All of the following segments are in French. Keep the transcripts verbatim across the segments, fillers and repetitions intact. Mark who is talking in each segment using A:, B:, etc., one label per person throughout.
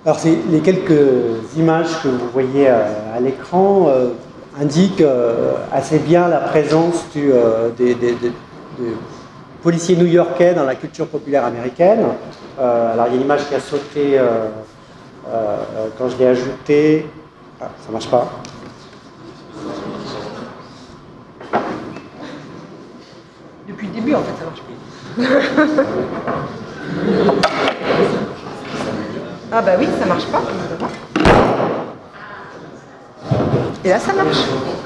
A: Alors, les quelques images que vous voyez à, à l'écran euh, indiquent euh, assez bien la présence du, euh, des, des, des, des policiers new-yorkais dans la culture populaire américaine. Euh, alors, il y a une image qui a sauté euh, euh, quand je l'ai ajoutée. Ah, ça marche pas.
B: Depuis le début, en fait, ça marche plus. Ah bah oui, ça marche pas. Et là, ça marche.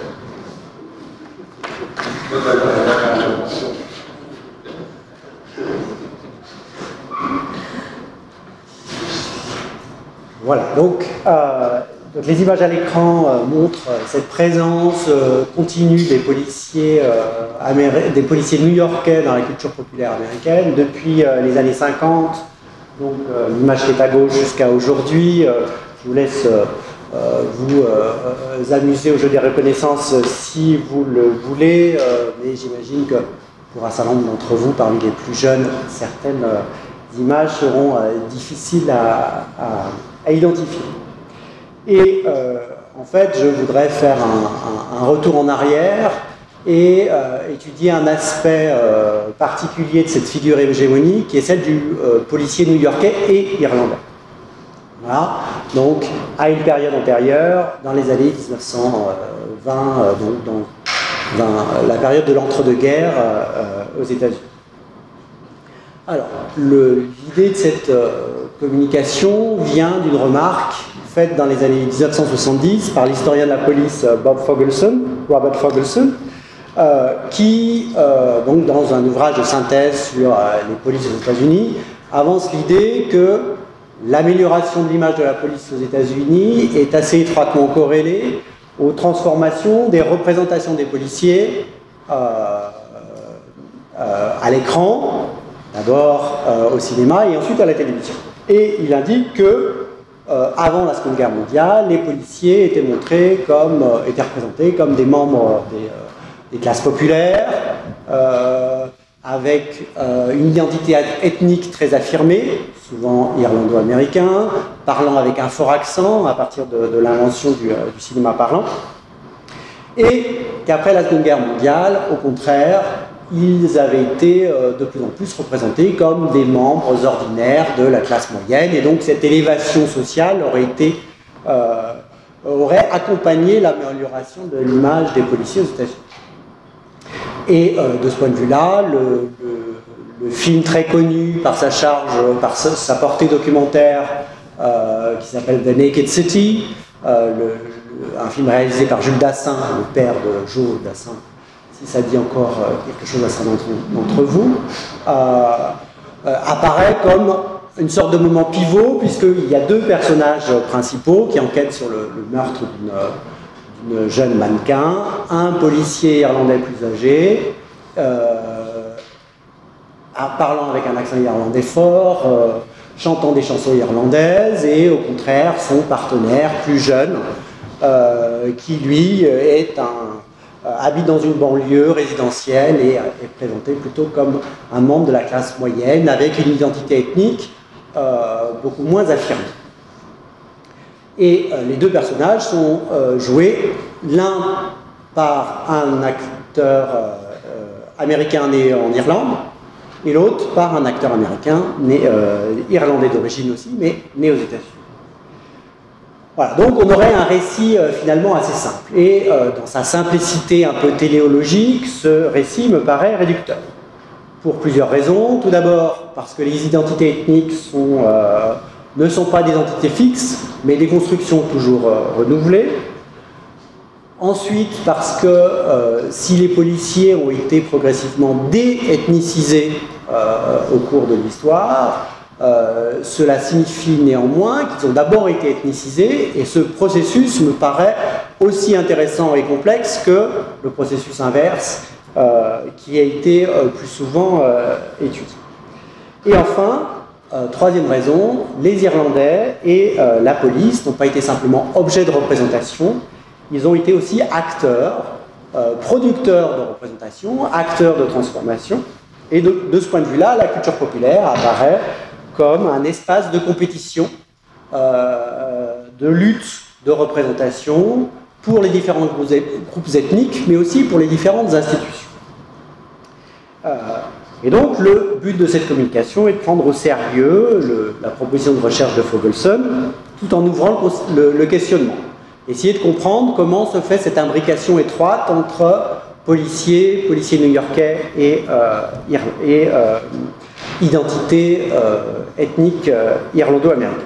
A: Voilà, donc, euh, donc les images à l'écran euh, montrent euh, cette présence euh, continue des policiers, euh, des policiers new-yorkais dans la culture populaire américaine depuis euh, les années cinquante. Donc euh, l'image qui est à gauche jusqu'à aujourd'hui. Euh, je vous laisse euh, euh, vous euh, amuser au jeu des reconnaissances si vous le voulez, euh, mais j'imagine que pour un certain nombre d'entre vous, parmi les plus jeunes, certaines euh, images seront euh, difficiles à, à, à identifier. Et euh, en fait, je voudrais faire un, un, un retour en arrière et euh, étudier un aspect euh, particulier de cette figure hégémonique qui est celle du euh, policier new-yorkais et irlandais. Voilà, donc à une période antérieure, dans les années mille neuf cent vingt, euh, donc dans, dans la période de l'entre-deux-guerres euh, aux États-Unis. Alors, l'idée de cette euh, communication vient d'une remarque faite dans les années mille neuf cent soixante-dix par l'historien de la police Bob Fogelson, Robert Fogelson, euh, qui, euh, donc dans un ouvrage de synthèse sur euh, les polices aux États-Unis, avance l'idée que l'amélioration de l'image de la police aux États-Unis est assez étroitement corrélée aux transformations des représentations des policiers euh, euh, à l'écran, d'abord euh, au cinéma et ensuite à la télévision. Et il indique que Euh, avant la Seconde Guerre mondiale, les policiers étaient montrés comme, euh, étaient représentés comme des membres des, euh, des classes populaires, euh, avec euh, une identité ethnique très affirmée, souvent irlando-américain, parlant avec un fort accent à partir de, de l'invention du, euh, du cinéma parlant, et qu'après la Seconde Guerre mondiale, au contraire, ils avaient été euh, de plus en plus représentés comme des membres ordinaires de la classe moyenne, et donc cette élévation sociale aurait, été, euh, aurait accompagné l'amélioration de l'image des policiers aux États-Unis. Et euh, de ce point de vue-là, le, le, le film très connu par sa charge, par sa, sa portée documentaire, euh, qui s'appelle The Naked City, euh, le, le, un film réalisé par Jules Dassin, le père de Joe Dassin, si ça dit encore quelque chose à certains d'entre vous, euh, euh, apparaît comme une sorte de moment pivot, puisqu'il y a deux personnages principaux qui enquêtent sur le, le meurtre d'une jeune mannequin, un policier irlandais plus âgé, euh, parlant avec un accent irlandais fort, euh, chantant des chansons irlandaises, et au contraire son partenaire plus jeune, euh, qui lui est un habite dans une banlieue résidentielle et est présenté plutôt comme un membre de la classe moyenne avec une identité ethnique euh, beaucoup moins affirmée. Et euh, les deux personnages sont euh, joués l'un par un acteur euh, américain né en Irlande et l'autre par un acteur américain né, euh, irlandais d'origine aussi, mais né aux États-Unis. Voilà, donc on aurait un récit euh, finalement assez simple. Et euh, dans sa simplicité un peu téléologique, ce récit me paraît réducteur. Pour plusieurs raisons. Tout d'abord, parce que les identités ethniques sont, euh, ne sont pas des identités fixes, mais des constructions toujours euh, renouvelées. Ensuite, parce que euh, si les policiers ont été progressivement dé-ethnicisés euh, au cours de l'histoire, Euh, cela signifie néanmoins qu'ils ont d'abord été ethnicisés, et ce processus me paraît aussi intéressant et complexe que le processus inverse euh, qui a été euh, plus souvent euh, étudié. Et enfin, euh, troisième raison, les Irlandais et euh, la police n'ont pas été simplement objets de représentation, ils ont été aussi acteurs, euh, producteurs de représentation, acteurs de transformation, et de, de ce point de vue-là, la culture populaire apparaît comme un espace de compétition euh, de lutte de représentation pour les différents groupes ethniques, mais aussi pour les différentes institutions. Euh, et donc, le but de cette communication est de prendre au sérieux le, la proposition de recherche de Fogelson, tout en ouvrant le, le, le questionnement. Essayer de comprendre comment se fait cette imbrication étroite entre policiers, policiers new-yorkais et, euh, et euh, identité euh, ethnique euh, irlando-américaine.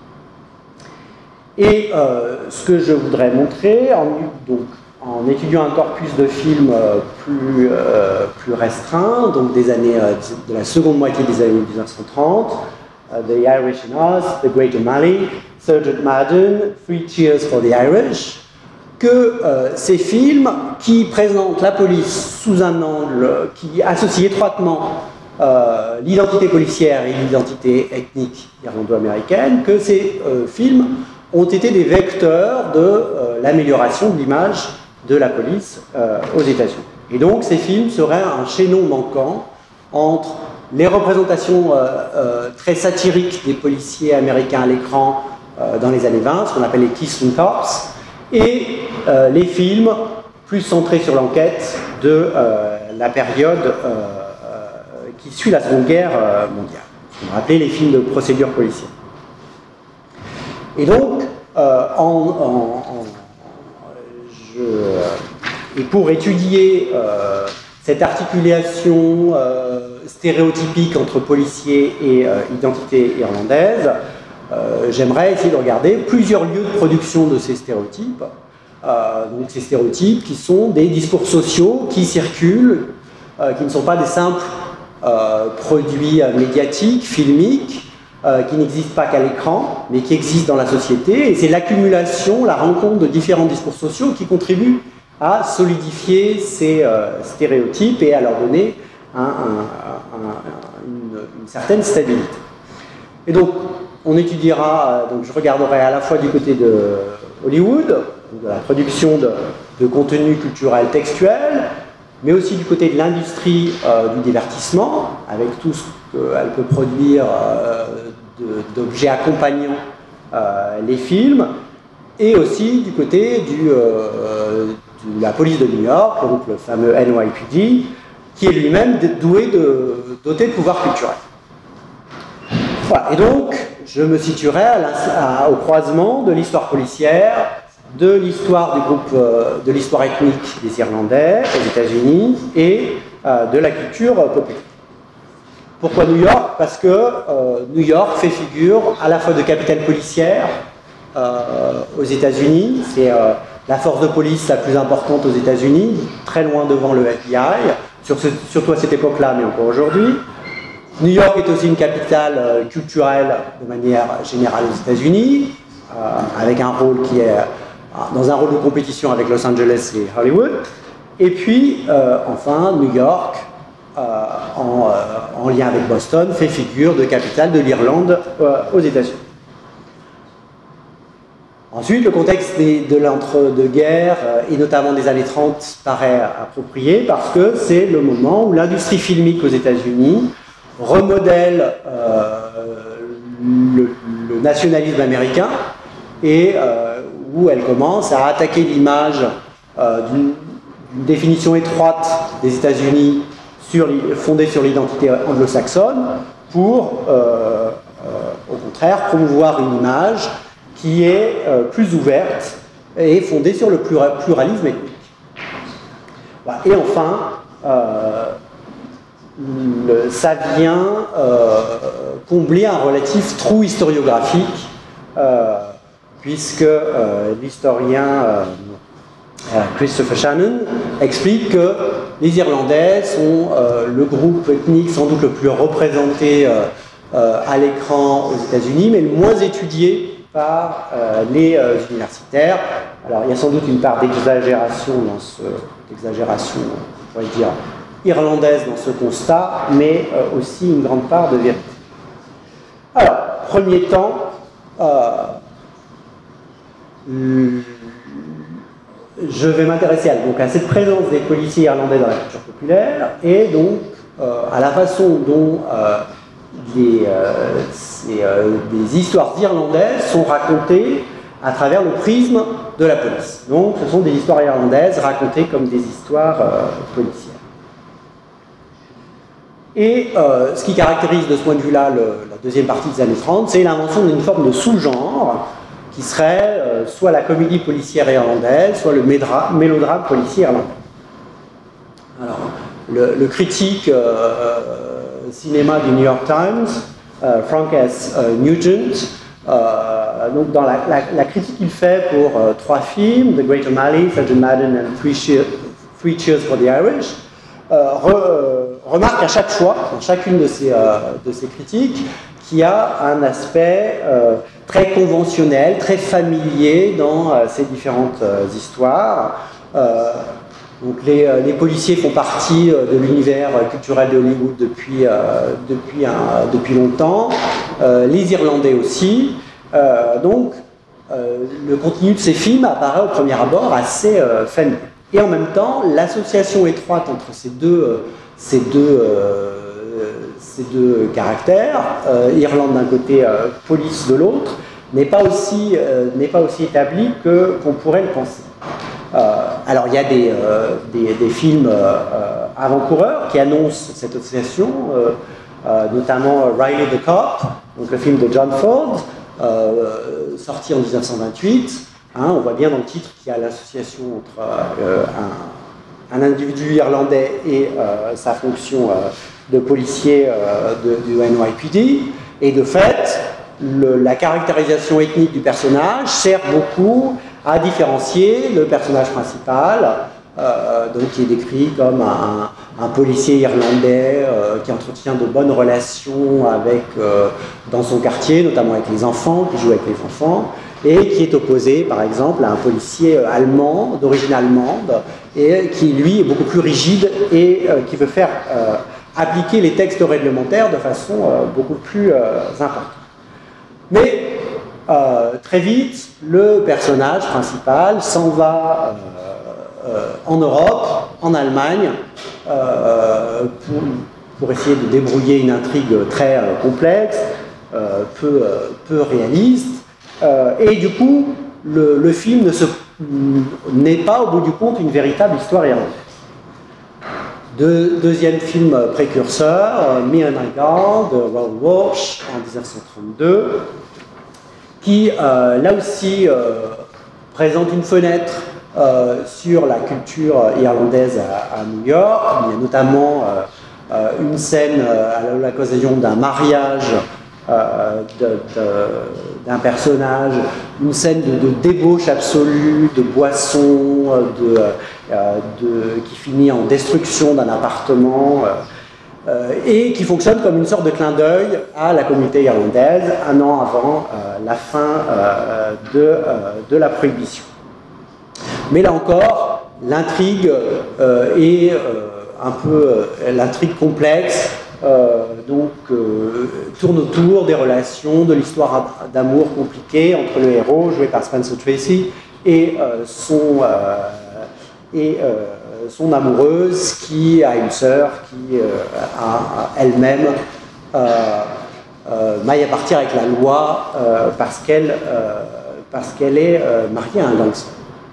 A: Et euh, ce que je voudrais montrer, en, donc, en étudiant un corpus de films euh, plus, euh, plus restreint, donc des années, euh, de la seconde moitié des années mille neuf cent trente, uh, The Irish in Oz, The Great O'Malley, Sergeant Madden, Three Cheers for the Irish, que euh, ces films qui présentent la police sous un angle qui associe étroitement euh, l'identité policière et l'identité ethnique irlando-américaine, que ces euh, films ont été des vecteurs de euh, l'amélioration de l'image de la police euh, aux États-Unis. Et donc ces films seraient un chaînon manquant entre les représentations euh, euh, très satiriques des policiers américains à l'écran euh, dans les années vingt, ce qu'on appelle les Keystone Cops, et euh, les films plus centrés sur l'enquête de euh, la période euh, euh, qui suit la Seconde Guerre euh, mondiale, ce qu'on appelait les films de procédure policière. Et donc, euh, en, en, en, je, et pour étudier euh, cette articulation euh, stéréotypique entre policiers et euh, identité irlandaise, euh, j'aimerais essayer de regarder plusieurs lieux de production de ces stéréotypes. Euh, donc ces stéréotypes qui sont des discours sociaux qui circulent, euh, qui ne sont pas des simples euh, produits euh, médiatiques, filmiques, Euh, qui n'existent pas qu'à l'écran, mais qui existent dans la société, et c'est l'accumulation, la rencontre de différents discours sociaux qui contribuent à solidifier ces euh, stéréotypes et à leur donner un, un, un, une, une certaine stabilité. Et donc, on étudiera, donc je regarderai à la fois du côté de Hollywood, de la production de, de contenu culturel textuel, mais aussi du côté de l'industrie euh, du divertissement, avec tout ce qu'elle peut produire euh, d'objets accompagnant euh, les films, et aussi du côté du, euh, de la police de New York, donc le fameux N Y P D, qui est lui-même doué de, doté de pouvoirs culturels. Voilà. Et donc, je me situerai à la, à, au croisement de l'histoire policière, de l'histoire du groupe, euh, de l'histoire ethnique des Irlandais aux États-Unis et euh, de la culture euh, populaire. Pourquoi New York? Parce que euh, New York fait figure à la fois de capitale policière euh, aux États-Unis, c'est euh, la force de police la plus importante aux États-Unis, très loin devant le F B I, sur ce, surtout à cette époque-là, mais encore aujourd'hui. New York est aussi une capitale euh, culturelle de manière générale aux États-Unis, euh, avec un rôle qui est dans un rôle de compétition avec Los Angeles et Hollywood. Et puis, euh, enfin, New York, euh, en, euh, en lien avec Boston, fait figure de capitale de l'Irlande euh, aux États-Unis. Ensuite, le contexte des, de l'entre-deux-guerres, euh, et notamment des années trente, paraît approprié parce que c'est le moment où l'industrie filmique aux États-Unis remodèle euh, le, le nationalisme américain et euh, où elle commence à attaquer l'image euh, d'une définition étroite des États-Unis sur, fondée sur l'identité anglo-saxonne pour, euh, euh, au contraire, promouvoir une image qui est euh, plus ouverte et fondée sur le pluralisme ethnique. Voilà. Et enfin, euh, le, ça vient euh, combler un relatif trou historiographique euh, puisque euh, l'historien euh, Christopher Shannon explique que les Irlandais sont euh, le groupe ethnique sans doute le plus représenté euh, euh, à l'écran aux États-Unis, mais le moins étudié par euh, les euh, universitaires. Alors il y a sans doute une part d'exagération dans ce, d'exagération, on pourrait dire, irlandaise dans ce constat, mais euh, aussi une grande part de vérité. Alors, premier temps, euh, je vais m'intéresser à, donc, à cette présence des policiers irlandais dans la culture populaire et donc euh, à la façon dont euh, des, euh, ces, euh, des histoires irlandaises sont racontées à travers le prisme de la police. Donc ce sont des histoires irlandaises racontées comme des histoires euh, policières. Et euh, ce qui caractérise de ce point de vue-là la deuxième partie des années trente, c'est l'invention d'une forme de sous-genre qui serait euh, soit la comédie policière irlandaise, soit le mélodrame policier irlandais. Alors, le, le critique euh, cinéma du New York Times, euh, Frank S. Euh, Nugent, euh, donc dans la, la, la critique qu'il fait pour euh, trois films, The Great O'Malley, Sergeant Madden and Three, Cheer, Three Cheers for the Irish, euh, re, euh, remarque à chaque fois, dans chacune de ces, euh, de ces critiques, qu'il y a un aspect euh, très conventionnel, très familier dans euh, ces différentes euh, histoires. Euh, Donc les, les policiers font partie de l'univers culturel de Hollywood depuis, euh, depuis, un, depuis longtemps, euh, les Irlandais aussi. Euh, donc euh, le contenu de ces films apparaît au premier abord assez euh, familier. Et en même temps, l'association étroite entre ces deux, euh, ces deux, euh, ces deux caractères, euh, Irlande d'un côté, euh, police de l'autre, n'est pas aussi, euh, n'est pas aussi établie que, qu'on pourrait le penser. Euh, alors il y a des, euh, des, des films euh, avant-coureurs qui annoncent cette association, euh, euh, notamment Riley the Cop, donc le film de John Ford, euh, sorti en dix-neuf cent vingt-huit. Hein, on voit bien dans le titre qu'il y a l'association entre euh, un, un individu irlandais et euh, sa fonction euh, de policier euh, de, du N Y P D. Et de fait, le, la caractérisation ethnique du personnage sert beaucoup à différencier le personnage principal, euh, donc qui est décrit comme un, un policier irlandais euh, qui entretient de bonnes relations avec, euh, dans son quartier, notamment avec les enfants, qui joue avec les enfants, et qui est opposé, par exemple, à un policier allemand, d'origine allemande, et qui, lui, est beaucoup plus rigide et euh, qui veut faire euh, appliquer les textes réglementaires de façon euh, beaucoup plus euh, importante. Mais Euh, très vite, le personnage principal s'en va euh, euh, en Europe, en Allemagne, euh, pour, pour essayer de débrouiller une intrigue très euh, complexe, euh, peu, euh, peu réaliste. Euh, et du coup, le, le film ne se, n'est pas, au bout du compte, une véritable histoire irlandaise. De, deuxième film précurseur, euh, Me and My God, de Raoul Walsh, en dix-neuf cent trente-deux. Qui, euh, là aussi, euh, présente une fenêtre euh, sur la culture irlandaise à, à New York. Il y a notamment euh, euh, une scène euh, à l'occasion d'un mariage euh, de, de, d'un personnage, une scène de, de débauche absolue, de boisson, de, euh, de, qui finit en destruction d'un appartement. Euh, Euh, et qui fonctionne comme une sorte de clin d'œil à la communauté irlandaise un an avant euh, la fin euh, de, euh, de la prohibition. Mais là encore, l'intrigue euh, est euh, un peu euh, l'intrigue complexe, euh, donc euh, tourne autour des relations, de l'histoire d'amour compliquée entre le héros, joué par Spencer Tracy, et euh, son... Euh, et, euh, son amoureuse qui a une sœur qui euh, a, a elle-même euh, euh, maille à partir avec la loi euh, parce qu'elle euh, parce qu'elle est euh, mariée à un gangster.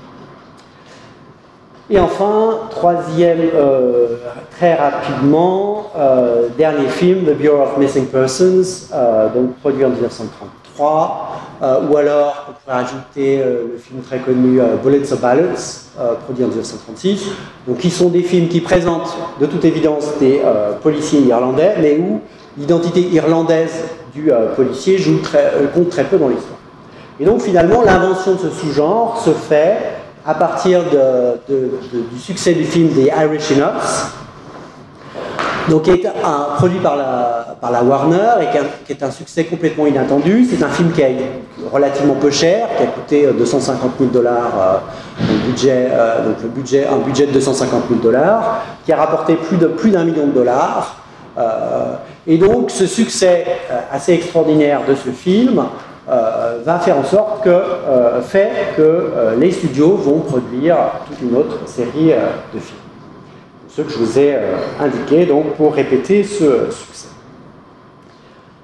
A: Et enfin, troisième, euh, très rapidement, euh, dernier film, The Bureau of Missing Persons, euh, donc produit en dix-neuf cent trente-trois, euh, ou alors on pourrait ajouter euh, le film très connu euh, Bullets or Ballots, euh, produit en dix-neuf cent trente-six, donc qui sont des films qui présentent de toute évidence des euh, policiers irlandais, mais où l'identité irlandaise du euh, policier joue très, euh, compte très peu dans l'histoire. Et donc finalement, l'invention de ce sous-genre se fait à partir de, de, de, du succès du film des Irish Enochs, donc qui est un, produit par la, par la Warner et qui, a, qui est un succès complètement inattendu. C'est un film qui a relativement peu cher, qui a coûté deux cent cinquante mille dollars, euh, budget, euh, donc le budget, un budget de deux cent cinquante mille dollars, qui a rapporté plus de plus d'un million de dollars. Euh, et donc ce succès euh, assez extraordinaire de ce film Euh, va faire en sorte que, euh, fait que euh, les studios vont produire toute une autre série euh, de films. Ce que je vous ai euh, indiqué donc pour répéter ce succès.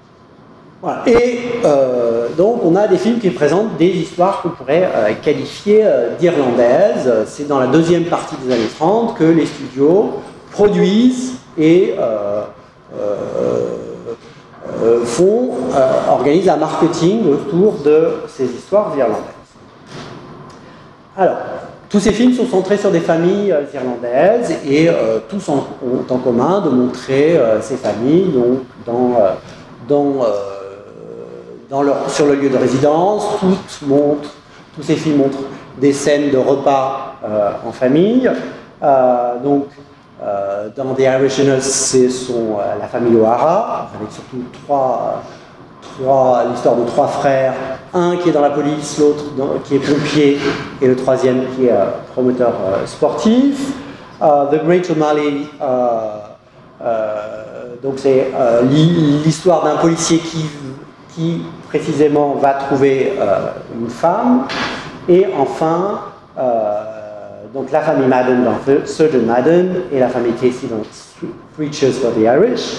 A: Voilà. Et euh, donc on a des films qui présentent des histoires qu'on pourrait euh, qualifier euh, d'irlandaises. C'est dans la deuxième partie des années trente que les studios produisent et euh, euh, euh, font, euh, organisent un marketing autour de ces histoires irlandaises. Alors, tous ces films sont centrés sur des familles euh, irlandaises et euh, tous ont, ont en commun de montrer euh, ces familles donc, dans, euh, dans, euh, dans leur, sur le lieu de résidence. Toutes montrent, tous ces films montrent des scènes de repas euh, en famille. Euh, donc, euh, dans The Irishers, c'est son, euh, la famille O'Hara, avec surtout trois... Trois, l'histoire de trois frères, un qui est dans la police, l'autre qui est pompier, et le troisième qui est euh, promoteur euh, sportif. Uh, The Great O'Malley, uh, uh, donc c'est uh, l'histoire d'un policier qui, qui précisément va trouver uh, une femme. Et enfin, uh, donc la famille Madden dans Surgeon Madden et la famille Casey dans Preachers for the Irish.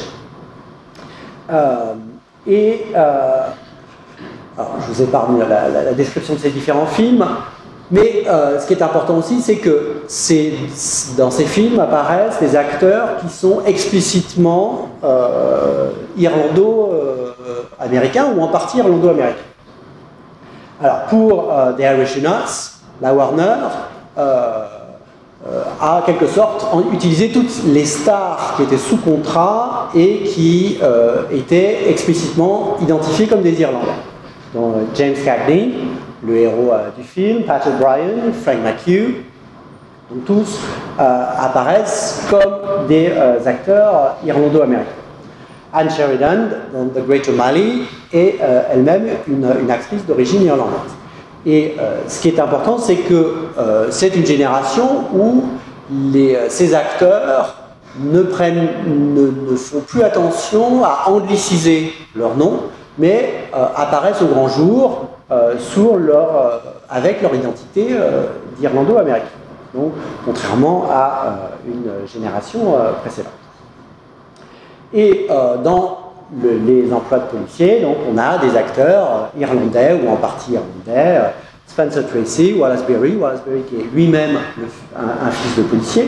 A: Uh, Et euh, alors je vous épargne la, la, la description de ces différents films, mais euh, ce qui est important aussi, c'est que dans ces films apparaissent des acteurs qui sont explicitement euh, irlando-américains ou en partie irlando-américains. Alors pour euh, The Irish in Us, la Warner euh, Euh, a en quelque sorte utilisé toutes les stars qui étaient sous contrat et qui euh, étaient explicitement identifiées comme des Irlandais. Donc James Cagney, le héros euh, du film, Pat O'Brien, Frank McHugh, donc tous euh, apparaissent comme des euh, acteurs irlando-américains. Anne Sheridan, dans The Great O'Malley, est euh, elle-même une, une actrice d'origine irlandaise. Et euh, ce qui est important, c'est que euh, c'est une génération où les, ces acteurs ne, prennent, ne, ne font plus attention à angliciser leur nom, mais euh, apparaissent au grand jour euh, sur leur, euh, avec leur identité euh, d'irlando-américain. Donc, contrairement à euh, une génération euh, précédente. Et euh, dans Le, les emplois de policiers, donc on a des acteurs irlandais ou en partie irlandais, euh, Spencer Tracy, Wallace Beery, Wallace Beery qui est lui-même un, un fils de policier,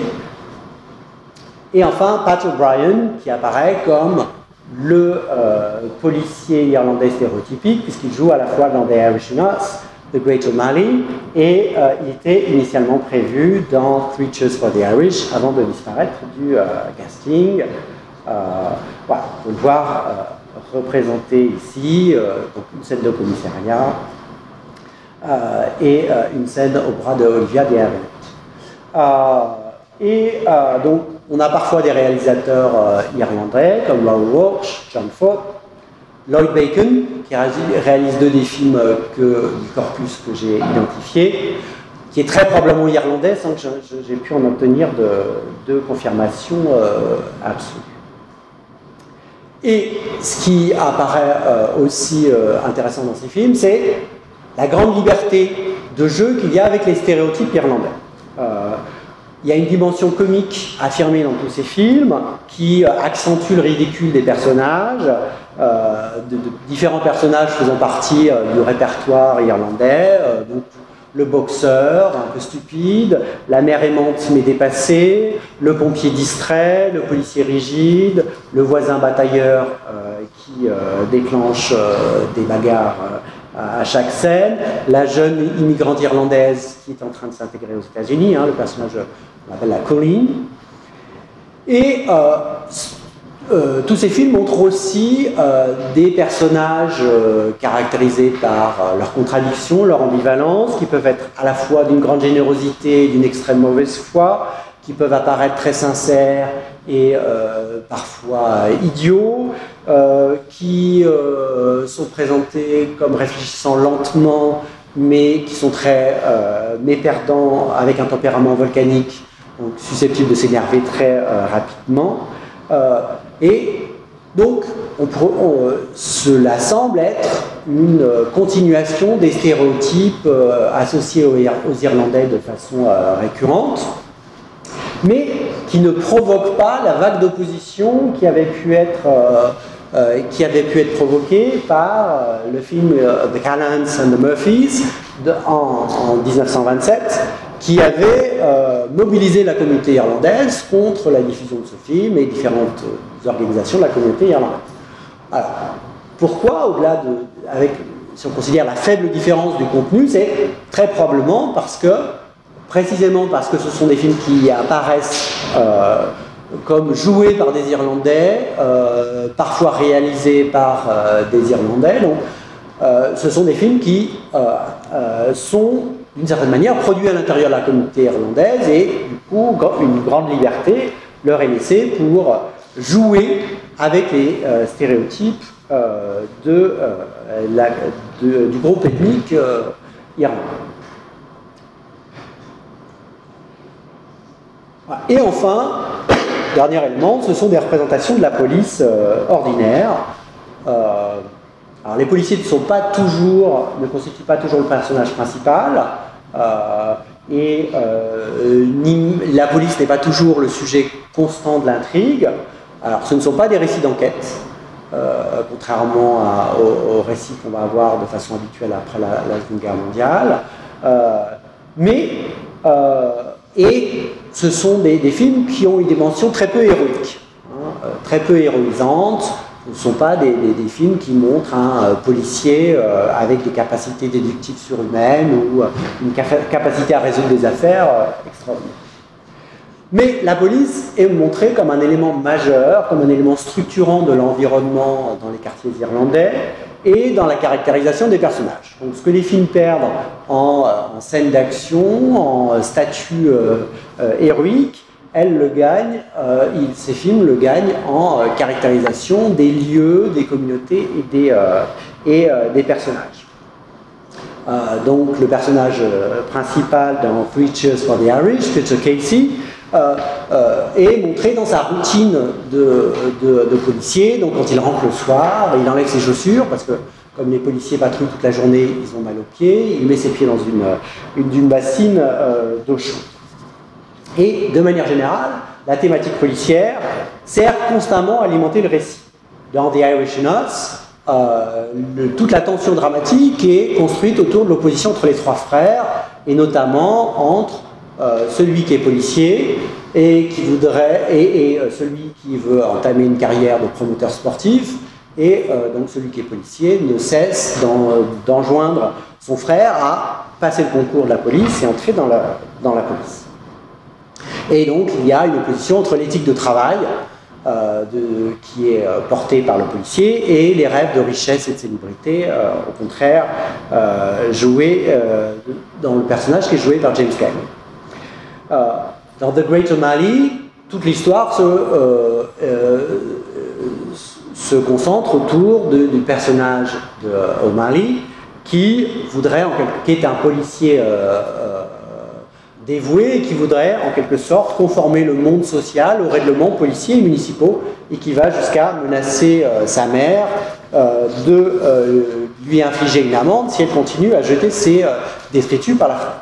A: et enfin Pat O'Brien qui apparaît comme le euh, policier irlandais stéréotypique puisqu'il joue à la fois dans The Irish in Us, The Great O'Malley, et euh, il était initialement prévu dans Three Cheers for the Irish avant de disparaître du euh, casting. Euh, voilà, on peut le voir euh, représenté ici, euh, donc une scène de commissariat euh, et euh, une scène au bras de Olivia de Havilland. Euh, et euh, donc, on a parfois des réalisateurs euh, irlandais comme Laurie Walsh, John Ford, Lloyd Bacon, qui réalise deux des films que, du corpus que j'ai identifié, qui est très probablement irlandais sans que j'ai pu en obtenir de, de confirmation euh, absolue. Et ce qui apparaît euh, aussi euh, intéressant dans ces films, c'est la grande liberté de jeu qu'il y a avec les stéréotypes irlandais. Euh, il y a une dimension comique affirmée dans tous ces films qui euh, accentue le ridicule des personnages, euh, de, de différents personnages faisant partie euh, du répertoire irlandais, euh, donc le boxeur, un peu stupide, la mère aimante mais dépassée, le pompier distrait, le policier rigide, le voisin batailleur euh, qui euh, déclenche euh, des bagarres euh, à chaque scène, la jeune immigrante irlandaise qui est en train de s'intégrer aux États-Unis, hein, le personnage qu'on appelle la Colleen. Et euh, Euh, tous ces films montrent aussi euh, des personnages euh, caractérisés par euh, leur contradiction, leur ambivalence, qui peuvent être à la fois d'une grande générosité et d'une extrême mauvaise foi, qui peuvent apparaître très sincères et euh, parfois idiots, euh, qui euh, sont présentés comme réfléchissant lentement, mais qui sont très euh, méperdants, avec un tempérament volcanique, donc susceptibles de s'énerver très euh, rapidement. Euh, et donc, on, on, cela semble être une continuation des stéréotypes euh, associés aux, aux Irlandais de façon euh, récurrente, mais qui ne provoque pas la vague d'opposition qui avait pu être euh, euh, qui avait pu être provoqué par euh, le film euh, The Callaghan's and the Murphys de, en, en mille neuf cent vingt-sept, qui avait euh, mobilisé la communauté irlandaise contre la diffusion de ce film et différentes euh, organisations de la communauté irlandaise. Alors, pourquoi, au-delà de... avec, si on considère la faible différence du contenu, c'est très probablement parce que, précisément parce que ce sont des films qui apparaissent euh, comme joués par des Irlandais, euh, parfois réalisés par euh, des Irlandais. Donc, euh, ce sont des films qui euh, euh, sont, d'une certaine manière, produits à l'intérieur de la communauté irlandaise et, du coup, une grande liberté leur est laissée pour jouer avec les euh, stéréotypes euh, de, euh, la, de, du groupe ethnique euh, irlandais. Et enfin, dernier élément, ce sont des représentations de la police euh, ordinaire. Euh, alors les policiers ne sont pas toujours, ne constituent pas toujours le personnage principal, euh, et euh, ni, la police n'est pas toujours le sujet constant de l'intrigue. Alors ce ne sont pas des récits d'enquête, euh, contrairement à, aux, aux récits qu'on va avoir de façon habituelle après la, la Seconde Guerre mondiale, euh, mais euh, et ce sont des, des films qui ont une dimension très peu héroïque, hein, euh, très peu héroïsante. Ce ne sont pas des, des, des films qui montrent un euh, policier euh, avec des capacités déductives surhumaines ou euh, une capacité à résoudre des affaires euh, extraordinaires. Mais la police est montrée comme un élément majeur, comme un élément structurant de l'environnement dans les quartiers irlandais et dans la caractérisation des personnages. Donc, ce que les films perdent en, en scène d'action, en statut euh, euh, héroïque, elles le gagnent, euh, ils, ces films le gagnent en euh, caractérisation des lieux, des communautés et des, euh, et, euh, des personnages. Euh, donc, le personnage euh, principal dans Three Cheers for the Irish, Peter Casey, Euh, euh, est montré dans sa routine de, de, de policier. Donc quand il rentre le soir, il enlève ses chaussures parce que comme les policiers patrouillent toute la journée, ils ont mal aux pieds, il met ses pieds dans une, une, une bassine euh, d'eau chaude. Et de manière générale, la thématique policière sert constamment à alimenter le récit. Dans The Irish in Us, euh, le, toute la tension dramatique est construite autour de l'opposition entre les trois frères, et notamment entre Euh, celui qui est policier et qui voudrait et, et euh, celui qui veut entamer une carrière de promoteur sportif, et euh, donc celui qui est policier ne cesse d'enjoindre son frère à passer le concours de la police et entrer dans la, dans la police. Et donc il y a une opposition entre l'éthique de travail euh, de, qui est euh, portée par le policier et les rêves de richesse et de célébrité, euh, au contraire euh, joués euh, dans le personnage qui est joué par James Cagney. Euh, dans The Great O'Malley, toute l'histoire se, euh, euh, se concentre autour de, du personnage d'O'Malley qui voudrait, en quelque, qui est un policier euh, euh, dévoué et qui voudrait en quelque sorte conformer le monde social aux règlements policiers et municipaux et qui va jusqu'à menacer euh, sa mère euh, de euh, lui infliger une amende si elle continue à jeter ses euh, détritus par la fenêtre.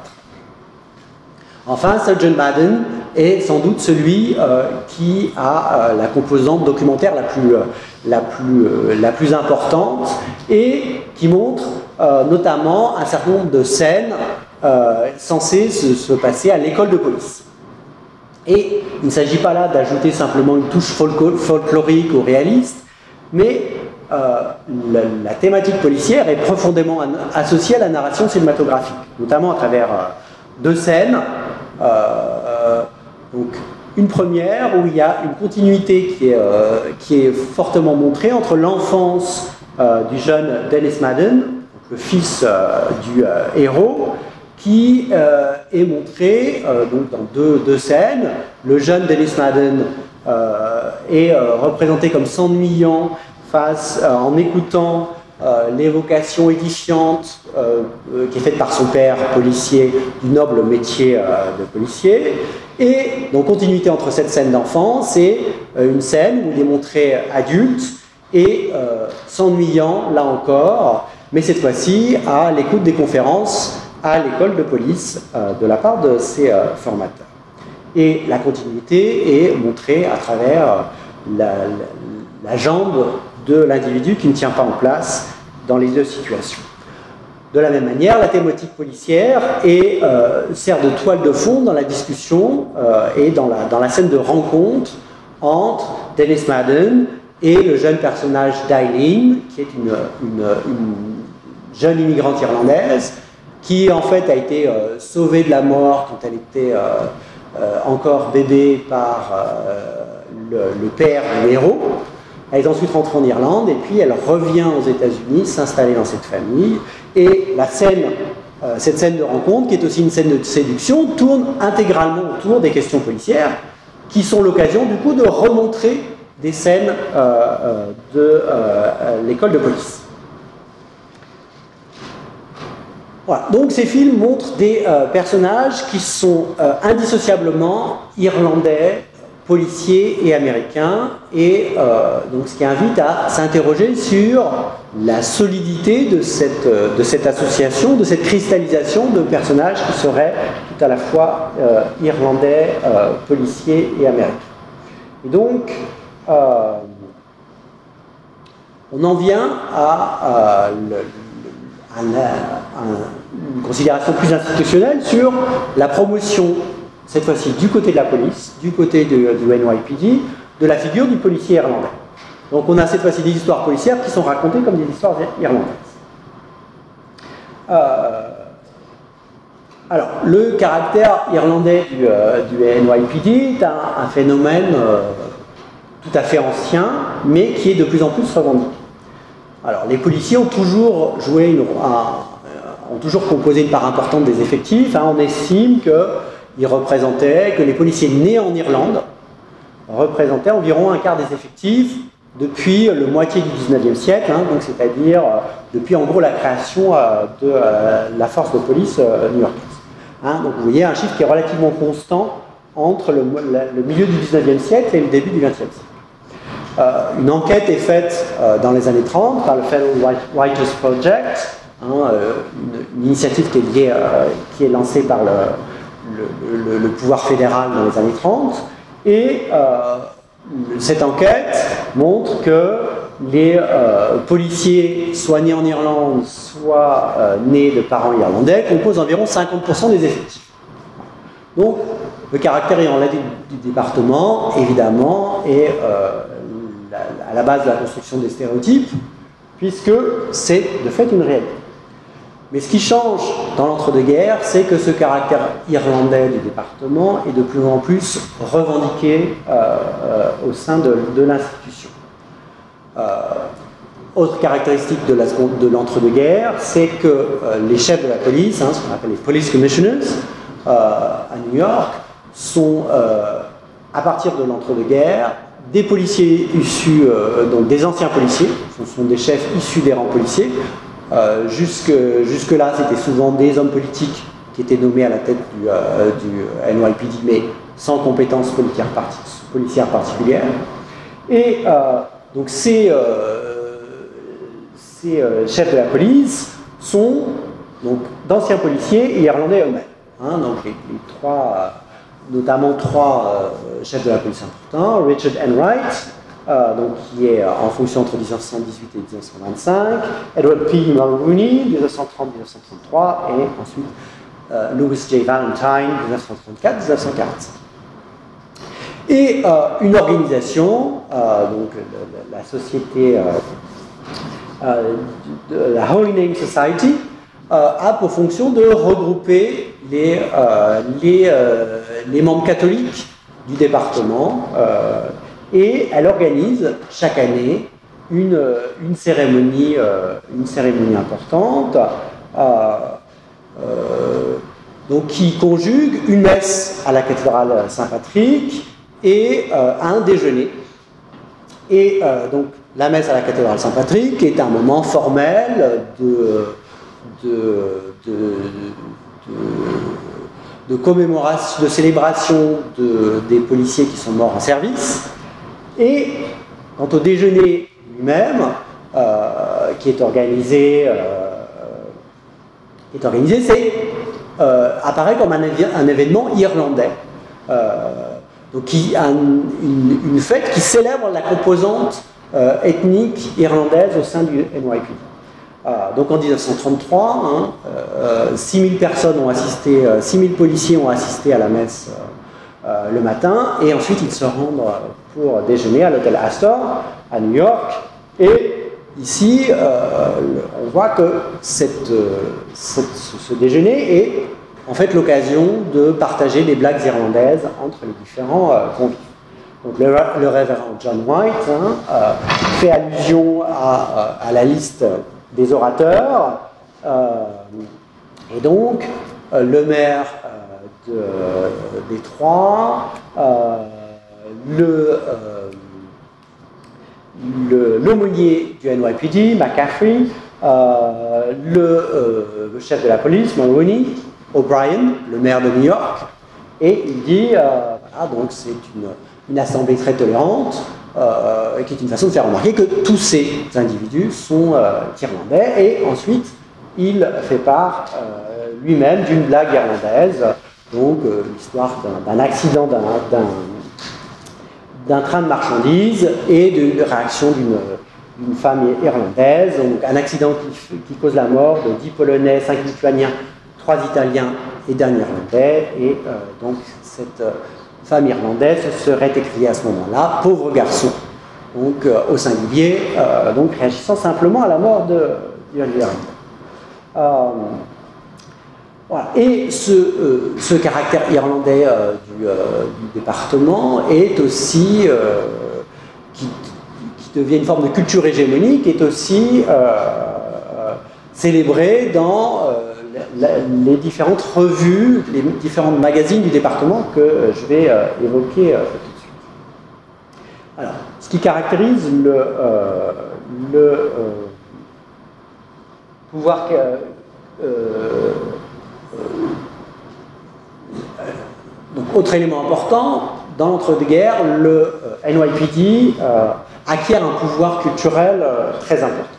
A: Enfin, Sergeant Madden est sans doute celui euh, qui a euh, la composante documentaire la plus, euh, la, plus, euh, la plus importante et qui montre euh, notamment un certain nombre de scènes euh, censées se, se passer à l'école de police. Et il ne s'agit pas là d'ajouter simplement une touche folklorique ou réaliste, mais euh, la, la thématique policière est profondément associée à la narration cinématographique, notamment à travers euh, deux scènes. Euh, donc une première où il y a une continuité qui est, euh, qui est fortement montrée entre l'enfance euh, du jeune Dennis Madden, donc le fils euh, du euh, héros, qui euh, est montré euh, donc dans deux, deux scènes. Le jeune Dennis Madden euh, est euh, représenté comme s'ennuyant face euh, en écoutant Euh, l'évocation édifiante euh, euh, qui est faite par son père policier du noble métier euh, de policier. Et donc continuité entre cette scène d'enfance et euh, une scène où il est montré adulte et euh, s'ennuyant là encore, mais cette fois-ci à l'écoute des conférences à l'école de police euh, de la part de ses euh, formateurs. Et la continuité est montrée à travers la, la, la jambe de l'individu qui ne tient pas en place dans les deux situations. De la même manière, la thématique policière est, euh, sert de toile de fond dans la discussion euh, et dans la, dans la scène de rencontre entre Dennis Madden et le jeune personnage d'Eileen, qui est une, une, une jeune immigrante irlandaise, qui en fait a été euh, sauvée de la mort quand elle était euh, euh, encore bébé par euh, le, le père du héros. Elle est ensuite rentrée en Irlande et puis elle revient aux États-Unis s'installer dans cette famille. Et la scène, euh, cette scène de rencontre, qui est aussi une scène de séduction, tourne intégralement autour des questions policières, qui sont l'occasion du coup de remontrer des scènes euh, euh, de euh, l'école de police. Voilà. Donc ces films montrent des euh, personnages qui sont euh, indissociablement irlandais, policiers et américains, et euh, donc ce qui invite à s'interroger sur la solidité de cette, euh, de cette association, de cette cristallisation de personnages qui seraient tout à la fois euh, irlandais, euh, policiers et américains. Et donc, euh, on en vient à, à le, un, un, une considération plus institutionnelle sur la promotion, cette fois-ci du côté de la police, du côté de, du N Y P D, de la figure du policier irlandais. Donc on a cette fois-ci des histoires policières qui sont racontées comme des histoires irlandaises. Euh, alors, le caractère irlandais du, euh, du N Y P D est un, un phénomène euh, tout à fait ancien, mais qui est de plus en plus revendiqué. Alors, les policiers ont toujours joué une, un, ont toujours composé une part importante des effectifs. Hein. On estime qu'ils représentaient, que les policiers nés en Irlande représentaient environ un quart des effectifs depuis le moitié du dix-neuvième siècle, hein, donc c'est-à-dire euh, depuis en gros la création euh, de euh, la force de police euh, new-yorkaise. Hein, donc vous voyez un chiffre qui est relativement constant entre le, le milieu du dix-neuvième siècle et le début du vingtième siècle. Euh, une enquête est faite euh, dans les années trente par le Federal Writers Project, hein, euh, une, une initiative qui est, liée, euh, qui est lancée par le, le, le, le pouvoir fédéral dans les années trente, et euh, cette enquête montre que les euh, policiers, soit nés en Irlande, soit euh, nés de parents irlandais, composent environ cinquante pour cent des effectifs. Donc, le caractère irlandais du, du département, évidemment, est euh, la, à la base de la construction des stéréotypes, puisque c'est de fait une réalité. Mais ce qui change dans l'entre-deux-guerres, c'est que ce caractère irlandais du département est de plus en plus revendiqué euh, euh, au sein de, de l'institution. Euh, autre caractéristique de, la, de l'entre-deux-guerres, c'est que euh, les chefs de la police, hein, ce qu'on appelle les police commissioners, euh, à New York, sont, euh, à partir de l'entre-deux-guerres, des policiers issus, euh, donc des anciens policiers, ce sont des chefs issus des rangs policiers. Euh, jusque, jusque-là, c'était souvent des hommes politiques qui étaient nommés à la tête du, euh, du N Y P D, mais sans compétences policières, parti policières particulières. Et euh, donc ces, euh, ces euh, chefs de la police sont donc d'anciens policiers et irlandais eux-mêmes. Hein, donc les, les trois, euh, notamment trois euh, chefs de la police importants, Richard Enright, Euh, donc, qui est euh, en fonction entre dix-neuf cent dix-huit et dix-neuf cent vingt-cinq, Edward P. Mulrooney, dix-neuf cent trente à dix-neuf cent trente-trois, et ensuite euh, Louis J. Valentine, dix-neuf cent trente-quatre à dix-neuf cent quarante-cinq. Et euh, une organisation, euh, donc la, la société, euh, euh, de, la Holy Name Society, euh, a pour fonction de regrouper les, euh, les, euh, les membres catholiques du département. Euh, Et elle organise chaque année une, une, cérémonie, euh, une cérémonie importante euh, euh, donc qui conjugue une messe à la cathédrale Saint-Patrick et euh, un déjeuner. Et euh, donc la messe à la cathédrale Saint-Patrick est un moment formel de, de, de, de, de commémoration, de célébration de, des policiers qui sont morts en service. Et quant au déjeuner lui-même, euh, qui est organisé, euh, qui est organisé, c'est euh, apparaît comme un, un événement irlandais, euh, donc qui a une, une, une fête qui célèbre la composante euh, ethnique irlandaise au sein du N Y P D. Euh, donc en mille neuf cent trente-trois, hein, euh, six mille personnes ont assisté, euh, six mille policiers ont assisté à la messe euh, euh, le matin, et ensuite ils se rendent pour déjeuner à l'hôtel Astor à New York. Et ici, euh, on voit que cette, euh, cette, ce déjeuner est en fait l'occasion de partager des blagues irlandaises entre les différents euh, convives. Donc le, le révérend John White hein, euh, fait allusion à, à la liste des orateurs, euh, et donc euh, le maire euh, de Détroit, euh, le, euh, l'aumônier du N Y P D, McCaffrey, euh, le, euh, le chef de la police, Mulroney, O'Brien, le maire de New York, et il dit, euh, voilà, donc c'est une, une assemblée très tolérante, Euh, qui est une façon de faire remarquer que tous ces individus sont euh, irlandais, et ensuite il fait part euh, lui-même d'une blague irlandaise, donc euh, l'histoire d'un accident d'un train de marchandises et de réaction d'une femme irlandaise, donc un accident qui, qui cause la mort de dix Polonais, cinq Lituaniens, trois Italiens et d'un Irlandais, et euh, donc cette euh, femme irlandaise serait écriée à ce moment-là « pauvre garçon », donc euh, au singulier, euh, donc réagissant simplement à la mort de d'Irlandais. Euh, voilà. Et ce, euh, ce caractère irlandais euh, du, euh, du département est aussi, euh, qui, qui devient une forme de culture hégémonique, est aussi euh, euh, célébré dans euh, les différentes revues, les différents magazines du département que je vais euh, évoquer euh, tout de suite. Alors, ce qui caractérise le, euh, le euh, pouvoir... Euh, euh, donc, autre élément important, dans l'entre-deux-guerres, le euh, N Y P D euh, acquiert un pouvoir culturel euh, très important.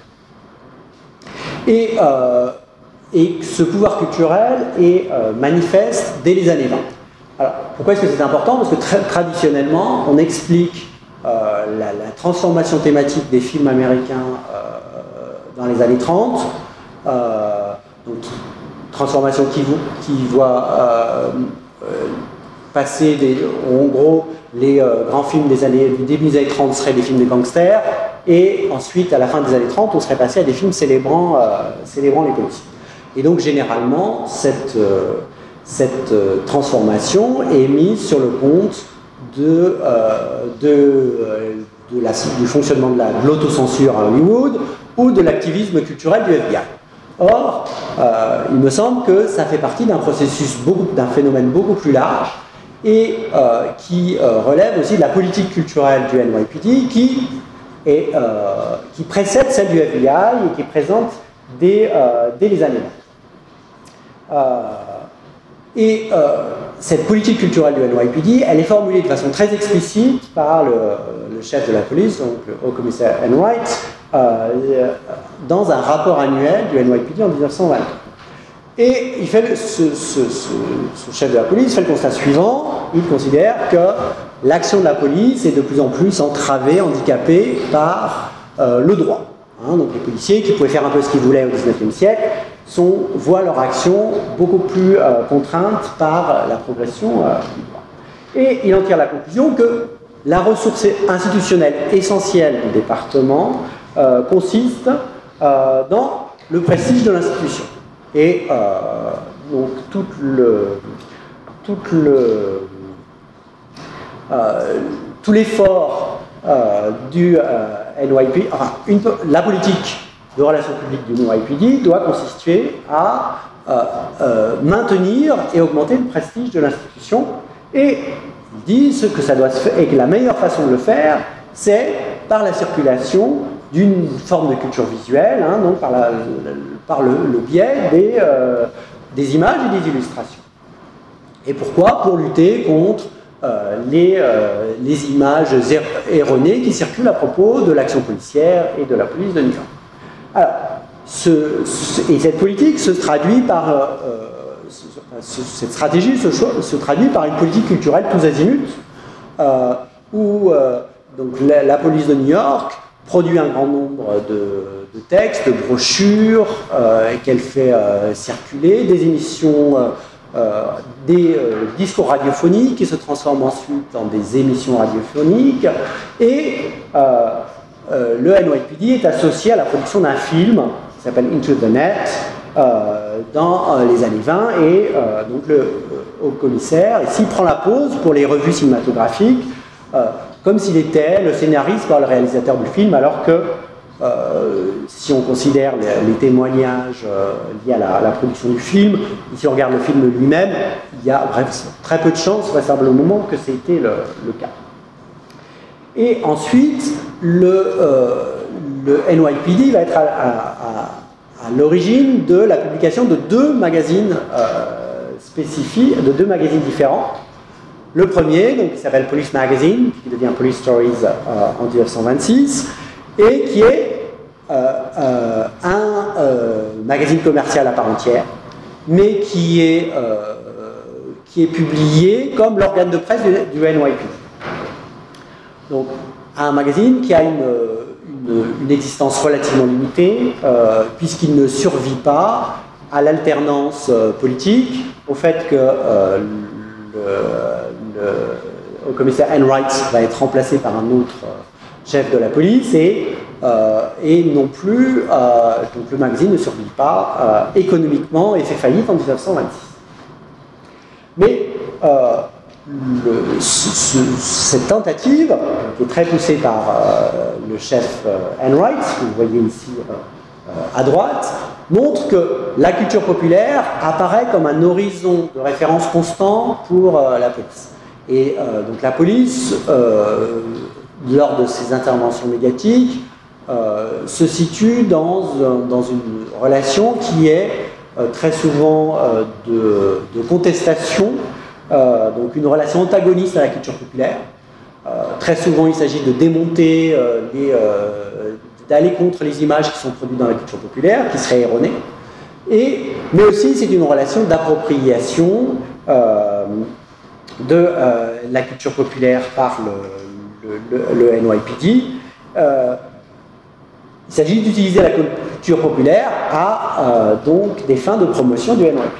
A: Et... Euh, Et ce pouvoir culturel est euh, manifeste dès les années vingt. Alors, pourquoi est-ce que c'est important? Parce que tra traditionnellement, on explique euh, la, la transformation thématique des films américains euh, dans les années trente. Euh, donc, transformation qui, qui voit euh, euh, passer, des, en gros, les euh, grands films des années, du début des années trente seraient des films de gangsters, et ensuite, à la fin des années trente, on serait passé à des films célébrant, euh, célébrant les policiers. Et donc, généralement, cette, euh, cette euh, transformation est mise sur le compte de, euh, de, euh, de la, du fonctionnement de l'autocensure à Hollywood ou de l'activisme culturel du F B I. Or, euh, il me semble que ça fait partie d'un processus, d'un phénomène beaucoup plus large, et euh, qui euh, relève aussi de la politique culturelle du N Y P D, qui, est, euh, qui précède celle du F B I et qui est présente dès, euh, dès les années vingt. Euh, et euh, cette politique culturelle du N Y P D, elle est formulée de façon très explicite par le, le chef de la police, donc le haut-commissaire Enright, euh, dans un rapport annuel du N Y P D en mille neuf cent vingt. Et il fait le, ce, ce, ce, ce chef de la police fait le constat suivant: il considère que l'action de la police est de plus en plus entravée, handicapée par euh, le droit. Hein, donc les policiers, qui pouvaient faire un peu ce qu'ils voulaient au dix-neuvième siècle, sont, voient leur action beaucoup plus euh, contrainte par la progression euh, du droit. Et il en tire la conclusion que la ressource institutionnelle essentielle du département euh, consiste euh, dans le prestige de l'institution. Et euh, donc tout le, tout le, euh, tout l'effort euh, du euh, N Y P D, enfin, une, la politique de relations publiques du N Y P D doit consister à euh, euh, maintenir et augmenter le prestige de l'institution. Et ils disent que ça doit se faire, et que la meilleure façon de le faire, c'est par la circulation d'une forme de culture visuelle, hein, donc par, la, par le, le biais des, euh, des images et des illustrations. Et pourquoi? Pour lutter contre euh, les, euh, les images erronées qui circulent à propos de l'action policière et de la police de New York. Alors, ce, ce, et cette politique se traduit par, euh, ce, cette stratégie se, se traduit par une politique culturelle tous azimuts, euh, où euh, donc la, la police de New York produit un grand nombre de, de textes, de brochures, euh, qu'elle fait euh, circuler, des émissions, euh, euh, des euh, discours radiophoniques qui se transforment ensuite en des émissions radiophoniques, et euh, euh, le N Y P D est associé à la production d'un film qui s'appelle Into the Net euh, dans euh, les années vingt, et euh, donc le haut commissaire ici prend la pause pour les revues cinématographiques, euh, comme s'il était le scénariste par le réalisateur du film, alors que euh, si on considère les, les témoignages euh, liés à la, à la production du film, et si on regarde le film lui-même, il y a bref, très peu de chances, vraisemblablement, que c'était le, le cas. Et ensuite, le, euh, le N Y P D va être à, à, à, à l'origine de la publication de deux magazines euh, spécifiques, de deux magazines différents. Le premier, donc, qui s'appelle Police Magazine, qui devient Police Stories euh, en mille neuf cent vingt-six, et qui est euh, euh, un euh, magazine commercial à part entière, mais qui est, euh, qui est publié comme l'organe de presse du, du N Y P D. Donc, un magazine qui a une, une, une existence relativement limitée, euh, puisqu'il ne survit pas à l'alternance euh, politique, au fait que euh, le, le, le commissaire Enright va être remplacé par un autre euh, chef de la police, et, euh, et non plus, euh, donc le magazine ne survit pas euh, économiquement et fait faillite en mille neuf cent vingt-six. Mais euh, le, ce, ce, cette tentative, qui est très poussée par euh, le chef euh, Enright, que vous voyez ici euh, à droite, montre que la culture populaire apparaît comme un horizon de référence constant pour euh, la police. Et euh, donc la police, euh, lors de ses interventions médiatiques, euh, se situe dans, dans une relation qui est euh, très souvent euh, de, de contestation, euh, donc une relation antagoniste à la culture populaire. Euh, très souvent, il s'agit de démonter, euh, les, euh, d'aller contre les images qui sont produites dans la culture populaire, qui seraient erronées. Et, mais aussi, c'est une relation d'appropriation euh, de euh, la culture populaire par le, le, le, le N Y P D. Euh, il s'agit d'utiliser la culture populaire à euh, donc des fins de promotion du N Y P D.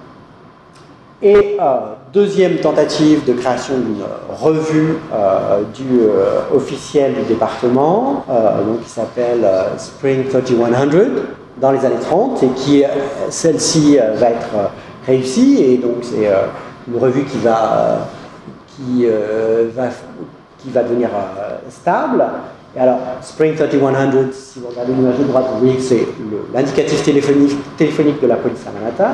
A: Et euh, deuxième tentative de création d'une revue euh, du, euh, officielle du département, euh, donc, qui s'appelle euh, Spring trente et cent, dans les années trente, et qui, celle-ci, euh, va être euh, réussie, et donc c'est euh, une revue qui va, euh, qui, euh, va, qui va devenir euh, stable. Et alors, Spring trente et cent, si vous regardez l'image de droite, vous voyez que c'est l'indicatif téléphonique, téléphonique de la police à Manhattan.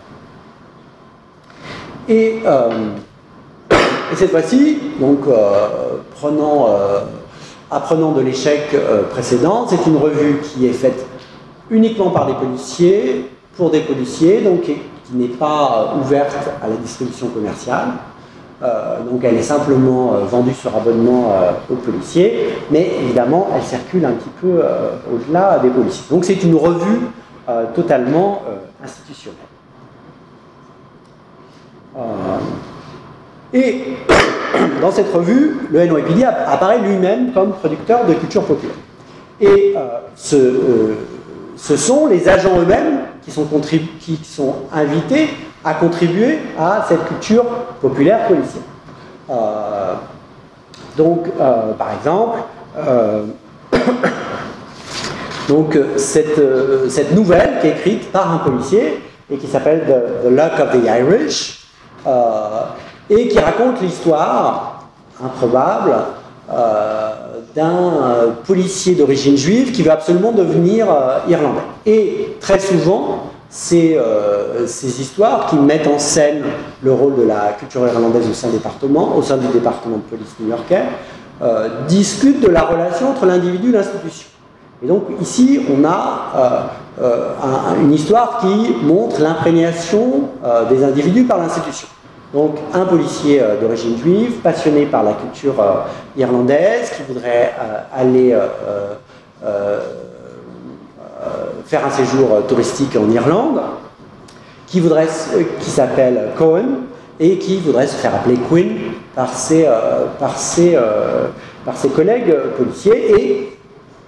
A: Et, euh, et cette fois-ci, donc, euh, prenant, euh, apprenant de l'échec euh, précédent, c'est une revue qui est faite uniquement par des policiers, pour des policiers, donc qui, qui n'est pas euh, ouverte à la distribution commerciale. Euh, donc elle est simplement euh, vendue sur abonnement euh, aux policiers, mais évidemment elle circule un petit peu euh, au-delà des policiers. Donc c'est une revue euh, totalement euh, institutionnelle. Euh, et dans cette revue, le N Y P D apparaît lui-même comme producteur de culture populaire. Et euh, ce, euh, ce sont les agents eux-mêmes qui sont, qui sont invités à contribuer à cette culture populaire policière. Euh, donc, euh, par exemple, euh, donc, cette, euh, cette nouvelle qui est écrite par un policier et qui s'appelle The, The Luck of the Irish, euh, et qui raconte l'histoire improbable euh, d'un euh, policier d'origine juive qui veut absolument devenir euh, irlandais. Et très souvent, c'est euh, ces histoires qui mettent en scène le rôle de la culture irlandaise au sein, département, au sein du département de police new-yorkais, euh, discutent de la relation entre l'individu et l'institution. Et donc ici, on a euh, euh, un, une histoire qui montre l'imprégnation euh, des individus par l'institution. Donc un policier euh, d'origine juive, passionné par la culture euh, irlandaise, qui voudrait euh, aller euh, euh, euh, faire un séjour euh, touristique en Irlande, qui, voudrait, euh, qui s'appelle Cohen, et qui voudrait se faire appeler Quinn par ses, euh, par ses, euh, par ses collègues policiers. Et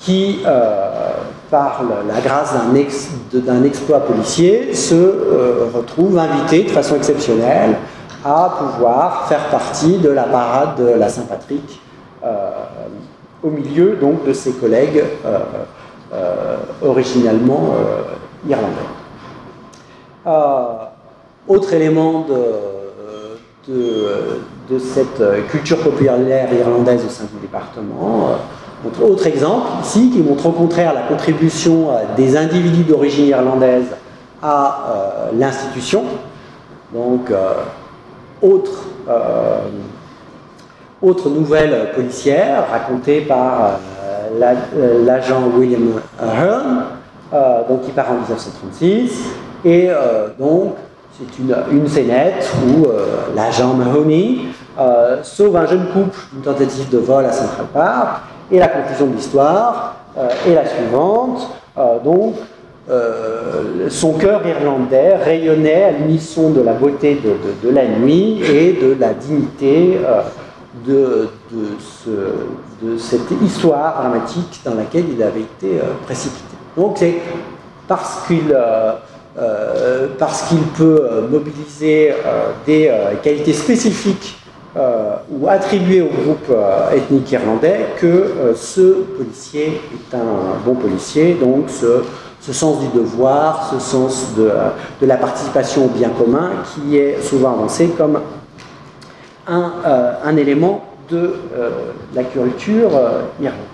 A: qui, euh, par la grâce d'un ex, d'un exploit policier, se euh, retrouve invité de façon exceptionnelle à pouvoir faire partie de la parade de la Saint-Patrick euh, au milieu donc de ses collègues euh, euh, originalement euh, irlandais. Euh, autre élément de, de, de cette culture populaire irlandaise au sein du département, euh, autre exemple ici qui montre au contraire la contribution euh, des individus d'origine irlandaise à euh, l'institution. Donc, euh, autre, euh, autre nouvelle policière racontée par euh, la, euh, l'agent William Hearn, euh, donc qui part en dix-neuf cent trente-six, et euh, donc c'est une, une scénette où euh, l'agent Mahoney euh, sauve un jeune couple d'une tentative de vol à Central Park, et la conclusion de l'histoire euh, est la suivante. Euh, donc, euh, son cœur irlandais rayonnait à l'unisson de la beauté de, de, de la nuit et de la dignité euh, de, de, ce, de cette histoire dramatique dans laquelle il avait été euh, précipité. Donc, c'est parce qu'il euh, euh, parce qu'il peut mobiliser euh, des euh, qualités spécifiques Euh, ou attribué au groupe euh, ethnique irlandais que euh, ce policier est un bon policier, donc ce, ce sens du devoir, ce sens de, euh, de la participation au bien commun qui est souvent avancé comme un, euh, un élément de euh, la culture euh, irlandaise.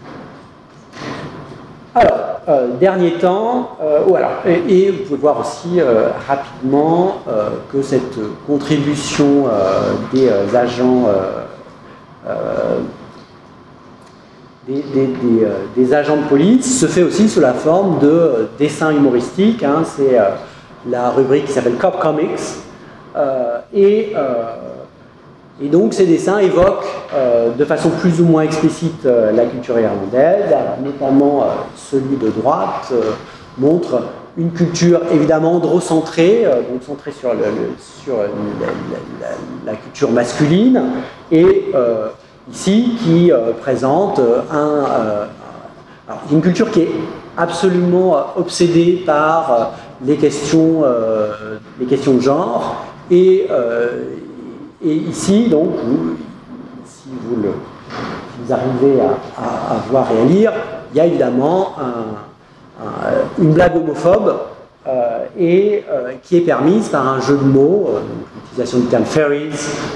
A: Alors, euh, dernier temps, euh, voilà, et, et vous pouvez voir aussi euh, rapidement euh, que cette contribution euh, des euh, agents euh, euh, des, des, des, euh, des agents de police se fait aussi sous la forme de euh, dessins humoristiques. Hein, c'est euh, la rubrique qui s'appelle Cop Comics, euh, et euh, Et donc ces dessins évoquent euh, de façon plus ou moins explicite euh, la culture irlandaise, notamment euh, celui de droite euh, montre une culture évidemment androcentrée, euh, donc centrée sur, le, le, sur la, la, la, la culture masculine, et euh, ici qui euh, présente un, euh, alors, une culture qui est absolument obsédée par euh, les, questions, euh, les questions de genre, et euh, Et ici, donc, vous, si vous, le, si vous arrivez à, à, à voir et à lire, il y a évidemment un, un, une blague homophobe euh, et euh, qui est permise par un jeu de mots, euh, l'utilisation du terme fairies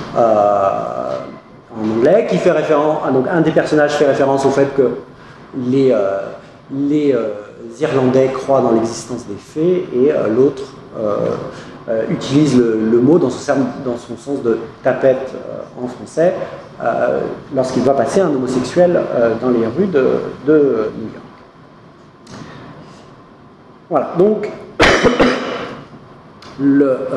A: euh, en anglais, qui fait référence, donc un des personnages fait référence au fait que les, euh, les euh, Irlandais croient dans l'existence des fées, et euh, l'autre euh, Euh, utilise le, le mot dans son, dans son sens de tapette euh, en français euh, lorsqu'il doit passer un homosexuel euh, dans les rues de, de New York. Voilà, donc le euh,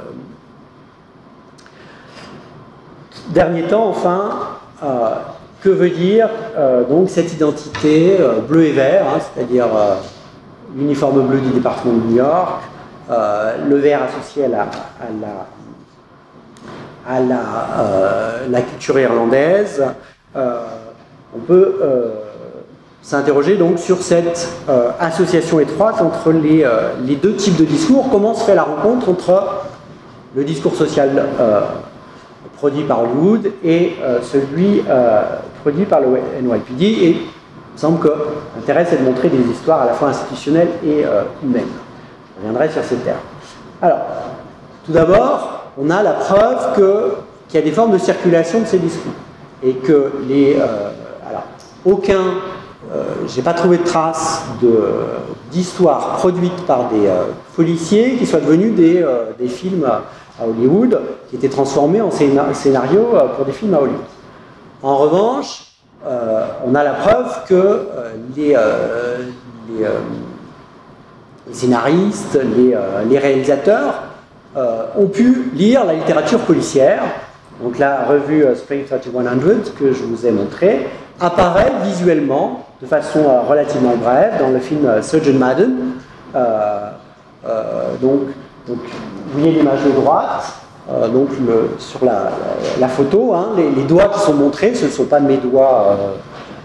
A: dernier temps, enfin, euh, que veut dire euh, donc cette identité euh, bleu et vert, hein, c'est-à-dire euh, l'uniforme bleu du département de New York, Euh, le vert associé à la, à la, à la, euh, la culture irlandaise. Euh, on peut euh, s'interroger donc sur cette euh, association étroite entre les, euh, les deux types de discours. Comment se fait la rencontre entre le discours social euh, produit par Hollywood et euh, celui euh, produit par le N Y P D, et il me semble que l'intérêt c'est de montrer des histoires à la fois institutionnelles et euh, humaines. Je reviendrai sur ces termes. Alors, tout d'abord, on a la preuve que, qu'il y a des formes de circulation de ces discours. Et que les... Euh, alors, aucun... Euh, j'ai pas trouvé de traces de, d'histoires produites par des euh, policiers qui soient devenus des, euh, des films à Hollywood, qui étaient transformés en scénarios pour des films à Hollywood. En revanche, euh, on a la preuve que euh, les... Euh, les euh, les scénaristes, les, euh, les réalisateurs euh, ont pu lire la littérature policière. Donc la revue euh, Spring trente et cent que je vous ai montré apparaît visuellement de façon euh, relativement brève dans le film euh, Sergeant Madden. Euh, euh, donc, donc vous voyez l'image de droite, euh, donc le, sur la, la, la photo, hein, les, les doigts qui sont montrés, ce ne sont pas mes doigts euh,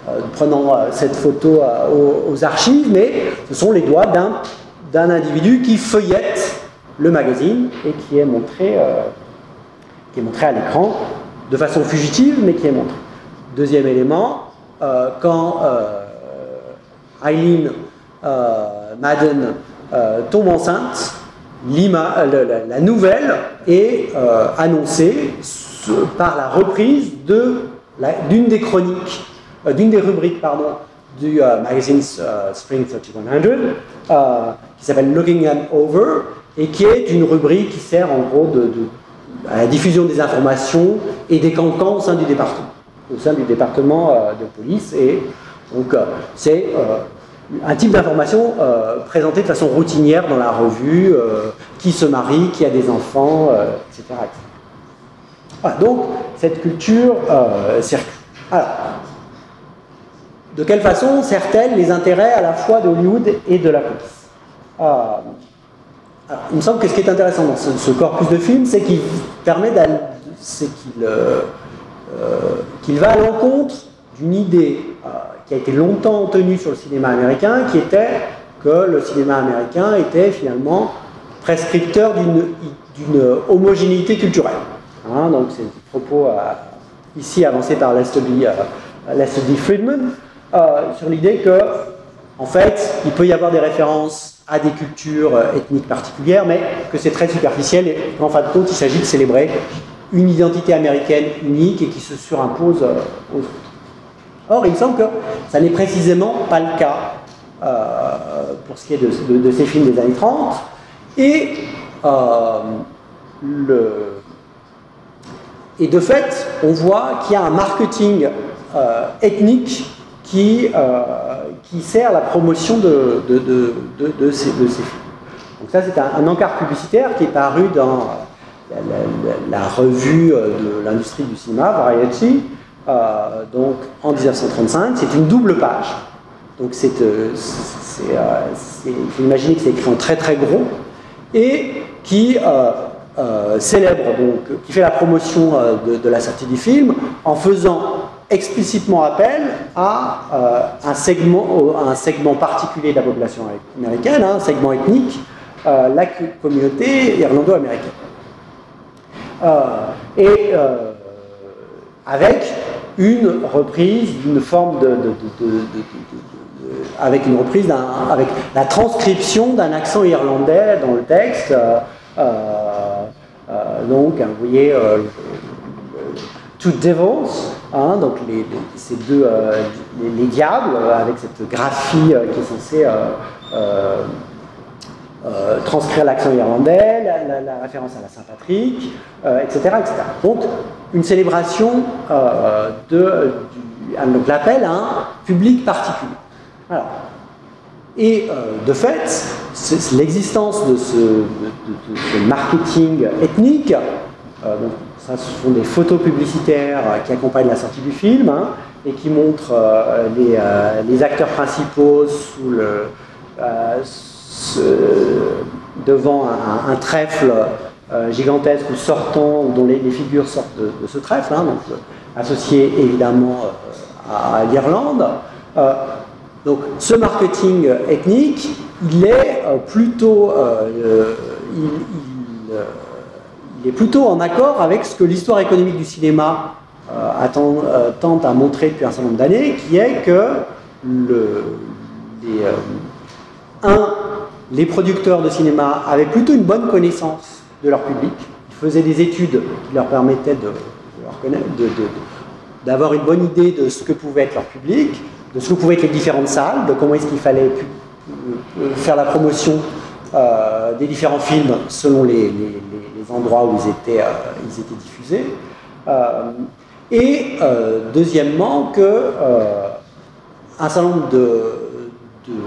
A: euh, prenant euh, cette photo euh, aux, aux archives, mais ce sont les doigts d'un d'un individu qui feuillette le magazine et qui est montré, euh, qui est montré à l'écran de façon fugitive, mais qui est montré. Deuxième élément, euh, quand euh, Eileen euh, Madden euh, tombe enceinte, la, la, la nouvelle est euh, annoncée par la reprise d'une des chroniques, euh, d'une des rubriques, pardon, du euh, magazine euh, Spring trente et un cents, euh, qui s'appelle Looking Them Over, et qui est une rubrique qui sert en gros de, de, à la diffusion des informations et des cancans au sein du département, au sein du département euh, de police. Et donc euh, c'est euh, un type d'information euh, présentée de façon routinière dans la revue, euh, qui se marie, qui a des enfants, euh, et cetera, et cetera. Voilà, donc cette culture euh, circule. Alors, de quelle façon sert-elle les intérêts à la fois de Hollywood et de la police? euh, alors, il me semble que ce qui est intéressant dans ce, ce corpus de films, c'est qu'il permet d'aller, c'est qu'il euh, euh, qu'il va à l'encontre d'une idée euh, qui a été longtemps tenue sur le cinéma américain, qui était que le cinéma américain était finalement prescripteur d'une homogénéité culturelle. Hein, donc c'est un propos euh, ici avancé par Lester B. Euh, Lester D. Friedman, euh, sur l'idée que, en fait, il peut y avoir des références à des cultures euh, ethniques particulières, mais que c'est très superficiel et qu'en fin de compte, il s'agit de célébrer une identité américaine unique et qui se surimpose euh, aux autres. Or, il me semble que ça n'est précisément pas le cas euh, pour ce qui est de, de, de ces films des années trente, et euh, le... Et de fait, on voit qu'il y a un marketing euh, ethnique qui, euh, qui sert la promotion de, de, de, de, de, ces, de ces films. Donc ça, c'est un, un encart publicitaire qui est paru dans la, la, la revue de l'industrie du cinéma, Variety, euh, donc en mille neuf cent trente-cinq. C'est une double page. Donc c'est, euh, il faut imaginer que c'est écrit en très très gros, et qui... Euh, Euh, célèbre, donc, qui fait la promotion euh, de, de la sortie du film en faisant explicitement appel à, euh, un, segment, à un segment particulier de la population américaine, hein, un segment ethnique, euh, la communauté irlando-américaine. Euh, et euh, avec une reprise d'une forme de, de, de, de, de, de, de avec une reprise d'un, avec la transcription d'un accent irlandais dans le texte. Euh, Euh, euh, donc, hein, vous voyez, euh, Two Devils, hein, donc les, les, ces deux, euh, les, les diables, euh, avec cette graphie euh, qui est censée euh, euh, euh, transcrire l'accent irlandais, la, la, la référence à la Saint-Patrick, euh, et cetera, et cetera. Donc, une célébration euh, de, du, donc l'appel à un public particulier. Alors, et euh, de fait, l'existence de ce, de, de, de ce marketing ethnique, euh, donc ça ce sont des photos publicitaires euh, qui accompagnent la sortie du film, hein, et qui montrent euh, les, euh, les acteurs principaux sous le, euh, ce, devant un, un trèfle euh, gigantesque ou sortant, dont les, les figures sortent de, de ce trèfle, hein, donc, euh, associé évidemment euh, à, à l'Irlande. Euh, Donc, ce marketing ethnique, il est euh, plutôt, euh, il, il, euh, il est plutôt en accord avec ce que l'histoire économique du cinéma euh, attend, euh, tente à montrer depuis un certain nombre d'années, qui est que le, les, euh, un, les producteurs de cinéma avaient plutôt une bonne connaissance de leur public. Ils faisaient des études qui leur permettaient de, de leur connaître, de, de, d'avoir une bonne idée de ce que pouvait être leur public, de ce que pouvaient être les différentes salles, de comment est-ce qu'il fallait faire la promotion euh, des différents films selon les, les, les endroits où ils étaient, euh, ils étaient diffusés. Euh, et euh, deuxièmement, que euh, un certain nombre de, de,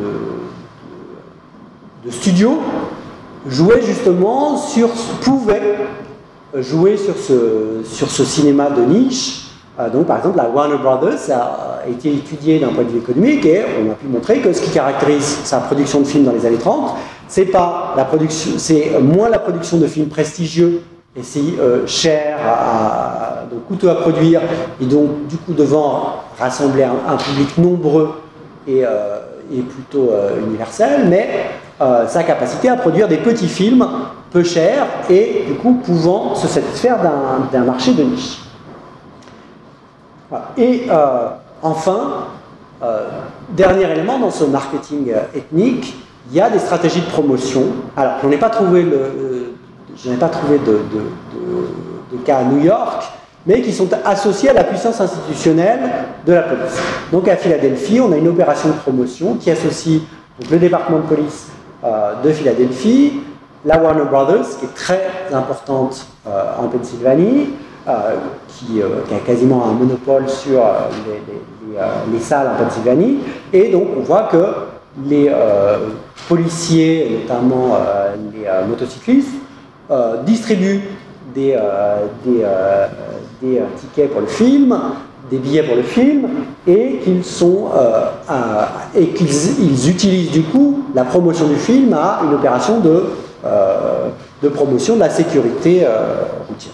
A: de studios jouaient justement sur, pouvaient jouer sur ce, sur ce cinéma de niche. Donc, par exemple, la Warner Brothers a été étudiée d'un point de vue économique et on a pu montrer que ce qui caractérise sa production de films dans les années trente, c'est pas la production, c'est moins la production de films prestigieux et si euh, cher, à, donc coûteux à produire et donc du coup devant rassembler un, un public nombreux et, euh, et plutôt euh, universel, mais euh, sa capacité à produire des petits films peu chers et du coup pouvant se satisfaire d'un marché de niche. Voilà. Et euh, enfin, euh, dernier élément dans ce marketing ethnique, il y a des stratégies de promotion. Alors, je n'en ai pas trouvé, le, je n'ai pas trouvé de, de, de, de cas à New York, mais qui sont associés à la puissance institutionnelle de la police. Donc à Philadelphie, on a une opération de promotion qui associe donc, le département de police euh, de Philadelphie, la Warner Brothers, qui est très importante euh, en Pennsylvanie, euh, qui, euh, qui a quasiment un monopole sur euh, les, les, les, euh, les salles en Pennsylvanie, et donc on voit que les euh, policiers, notamment euh, les euh, motocyclistes, euh, distribuent des, euh, des, euh, des euh, tickets pour le film, des billets pour le film, et qu'ils sont euh, à, et qu'ils ils utilisent du coup la promotion du film à une opération de, euh, de promotion de la sécurité euh, routière.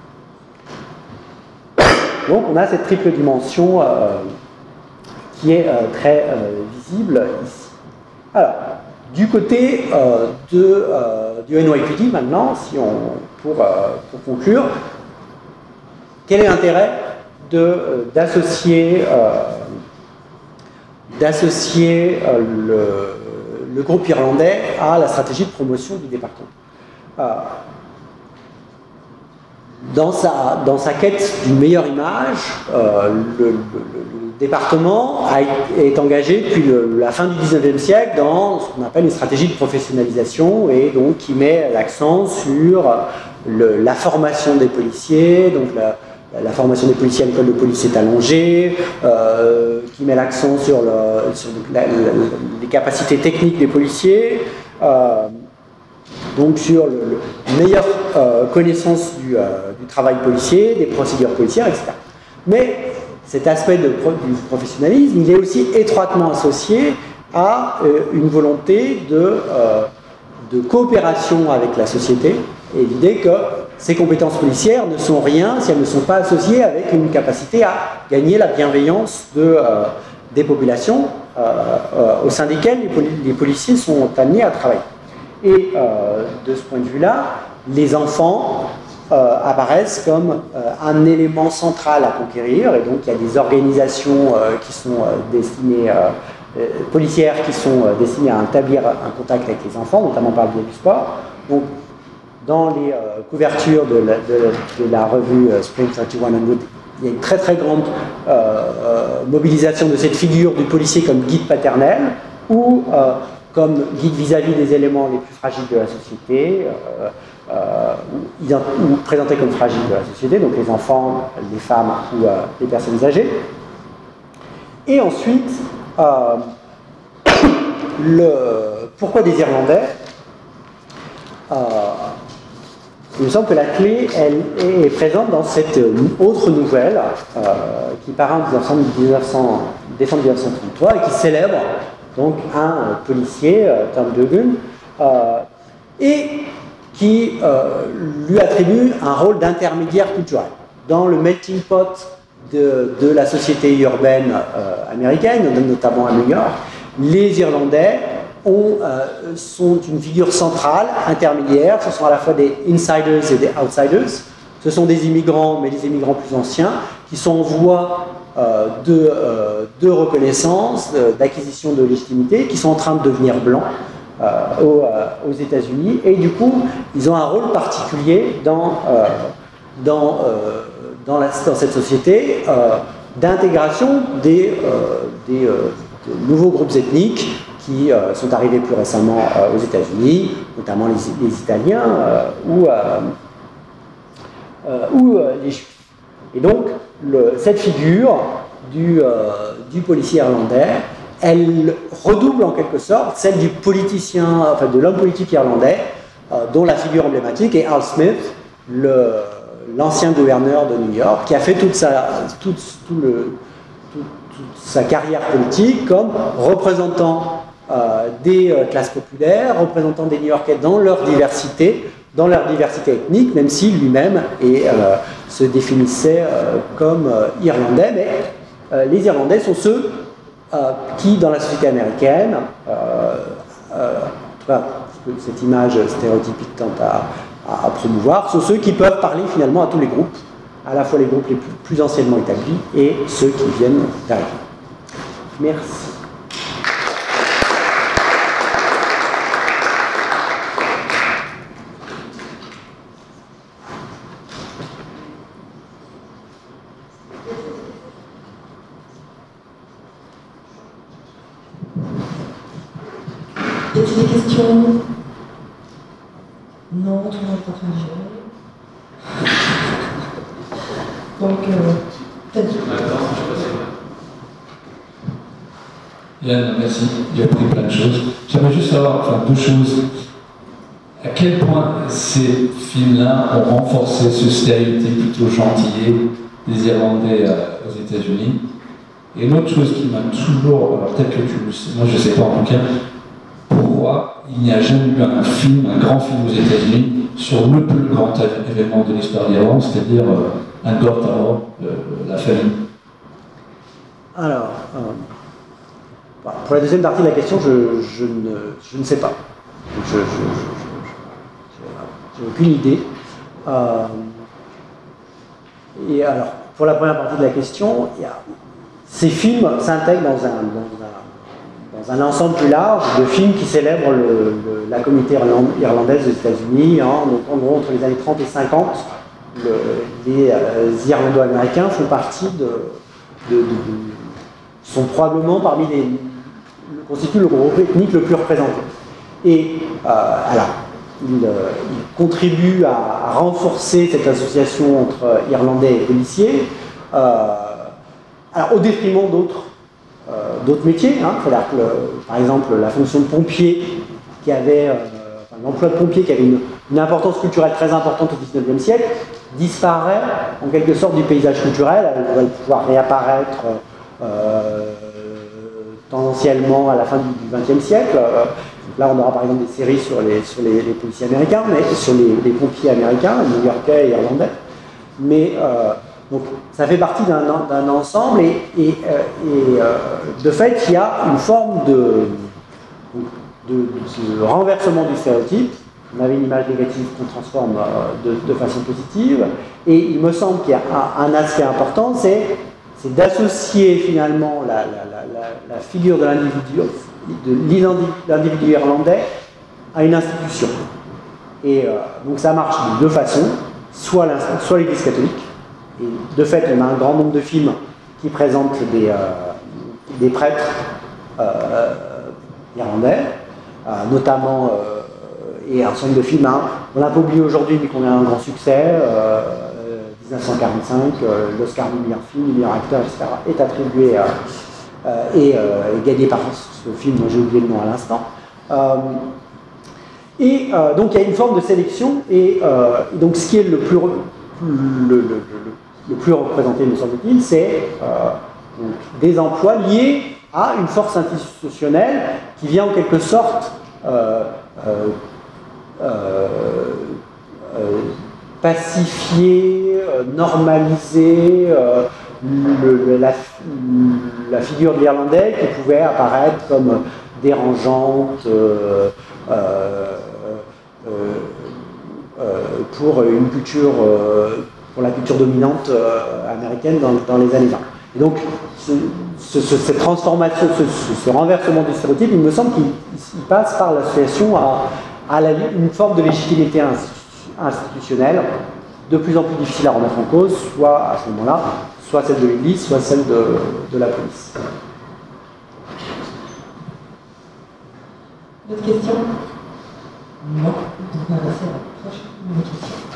A: Donc on a cette triple dimension euh, qui est euh, très euh, visible ici. Alors, du côté euh, de, euh, du N Y P D maintenant, si on, pour, euh, pour conclure, quel est l'intérêt d'associer euh, d'associer euh, le, le groupe irlandais à la stratégie de promotion du département? euh, Dans sa, dans sa quête d'une meilleure image, euh, le, le, le département a, est engagé depuis le, la fin du dix-neuvième siècle dans ce qu'on appelle une stratégie de professionnalisation, et donc qui met l'accent sur le, la formation des policiers, donc la, la formation des policiers à l'école de police est allongée, euh, qui met l'accent sur, le, sur la, la, les capacités techniques des policiers, euh, donc sur le, le meilleure euh, connaissance du, euh, du travail policier, des procédures policières, et cetera. Mais cet aspect de, du professionnalisme, il est aussi étroitement associé à euh, une volonté de, euh, de coopération avec la société, et l'idée que ces compétences policières ne sont rien si elles ne sont pas associées avec une capacité à gagner la bienveillance de, euh, des populations euh, euh, au sein desquelles les, poli les policiers sont amenés à travailler. Et euh, de ce point de vue-là, les enfants euh, apparaissent comme euh, un élément central à conquérir, et donc il y a des organisations euh, qui sont euh, destinées, euh, euh, policières qui sont euh, destinées à établir un contact avec les enfants, notamment par le biais du sport. Donc, dans les euh, couvertures de la, de, de la revue euh, Spring trente et un cents, il y a une très très grande euh, euh, mobilisation de cette figure du policier comme guide paternel, ou euh, comme guide vis-à-vis des éléments les plus fragiles de la société, euh, euh, ou, ou présentés comme fragiles de la société, donc les enfants, les femmes ou euh, les personnes âgées. Et ensuite, euh, le, pourquoi des Irlandais? euh, Il me semble que la clé, elle est présente dans cette autre nouvelle euh, qui paraît en décembre mille neuf cent trente-trois et qui célèbre donc un euh, policier, euh, Tom Dugan, euh, et qui euh, lui attribue un rôle d'intermédiaire culturel. Dans le melting pot de, de la société urbaine euh, américaine, notamment à New York, les Irlandais ont, euh, sont une figure centrale, intermédiaire. Ce sont à la fois des insiders et des outsiders. Ce sont des immigrants, mais des immigrants plus anciens, qui sont en voie euh, de, euh, de reconnaissance, d'acquisition de légitimité, qui sont en train de devenir blancs euh, aux, euh, aux États-Unis. Et du coup, ils ont un rôle particulier dans, euh, dans, euh, dans, la, dans cette société euh, d'intégration des, euh, des, euh, des nouveaux groupes ethniques qui euh, sont arrivés plus récemment euh, aux États-Unis, notamment les, les Italiens euh, ou, euh, euh, ou euh, les Juifs. Et donc, le, cette figure du, euh, du policier irlandais, elle redouble en quelque sorte celle du politicien, enfin de l'homme politique irlandais, euh, dont la figure emblématique est Al Smith, l'ancien gouverneur de New York, qui a fait toute sa, toute, tout le, tout, toute sa carrière politique comme représentant Euh, des euh, classes populaires, représentant des New-Yorkais dans leur diversité, dans leur diversité ethnique, même si lui-même euh, se définissait euh, comme euh, irlandais, mais euh, les Irlandais sont ceux euh, qui, dans la société américaine, euh, euh, en tout cas, cette image stéréotypique tente à, à, à promouvoir, sont ceux qui peuvent parler finalement à tous les groupes, à la fois les groupes les plus, plus anciennement établis et ceux qui viennent d'arriver. Merci.
C: Y a-t-il des questions? Non, tout le monde est en train de gérer. Donc, euh, peut-être.
D: Yann, merci, j'ai appris plein de choses. J'aimerais juste savoir, enfin, deux choses. À quel point ces films-là ont renforcé ce stéréotype plutôt gentillet des Irlandais euh, aux États-Unis? Et l'autre chose qui m'a toujours, alors peut-être que tu le sais, moi je ne sais pas en tout cas, pourquoi il n'y a jamais eu un film, un grand film aux États-Unis sur le plus grand événement de l'histoire de l'Irlande, c'est-à-dire euh, un God Tower, la famille?
A: Alors, euh, bah, pour la deuxième partie de la question, je, je, ne, je ne sais pas. Je n'ai aucune idée. Euh, et alors, pour la première partie de la question, il y a, ces films s'intègrent dans un, dans, un, dans un ensemble plus large de films qui célèbrent le, le, la communauté irlandaise des États-Unis. Hein. Donc, en gros, entre les années trente et cinquante, le, les, euh, les Irlando-Américains font partie de, de, de, de sont probablement parmi les constituent le groupe ethnique le plus représenté. Et euh, alors, il, euh, il contribue à, à renforcer cette association entre Irlandais et policiers. Euh, Alors, au détriment d'autres euh, d'autres métiers, hein, c'est-à-dire que, le, par exemple, la fonction de pompier, qui avait, euh, enfin, l'emploi de pompier qui avait une, une importance culturelle très importante au dix-neuvième siècle, disparaît en quelque sorte du paysage culturel. Elle va pouvoir réapparaître euh, tendanciellement à la fin du vingtième siècle. Euh, là, on aura par exemple des séries sur les, sur les, les policiers américains, mais sur les, les pompiers américains, new-yorkais et irlandais. Mais euh, donc, ça fait partie d'un d'un ensemble et, et, et euh, de fait, il y a une forme de, de, de renversement du stéréotype. On avait une image négative qu'on transforme de, de façon positive. Et il me semble qu'il y a un, un aspect important, c'est d'associer finalement la, la, la, la, la figure de l'individu irlandais à une institution. Et euh, donc ça marche de deux façons, soit l'Église catholique. Et de fait, on a un grand nombre de films qui présentent des, euh, des prêtres euh, irlandais, euh, notamment, euh, et un certain nombre de films, hein, on l'a pas oublié aujourd'hui, mais qu'on a un grand succès, euh, dix-neuf cent quarante-cinq, euh, l'Oscar du meilleur film, du meilleur acteur, et cetera, est attribué euh, euh, et euh, est gagné par ce film dont j'ai oublié le nom à l'instant. Euh, et euh, donc, il y a une forme de sélection, et, euh, et donc, ce qui est le plus... Le, le, le, le plus représenté, me semble-t-il, c'est euh, des emplois liés à une force institutionnelle qui vient en quelque sorte euh, euh, euh, euh, pacifier, euh, normaliser euh, le, la, la figure de l'Irlandais qui pouvait apparaître comme dérangeante euh, euh, euh, euh, pour une culture euh, pour la culture dominante euh, américaine dans, dans les années vingt. Et donc, ce, ce, ce, cette transformation, ce, ce, ce renversement du stéréotype, il me semble qu'il passe par l'association à, à la, une forme de légitimité institutionnelle de plus en plus difficile à remettre en cause, soit à ce moment-là, soit celle de l'Église, soit celle de, de la police.
C: D'autres questions? Non. Donc on va passer à la prochaine question.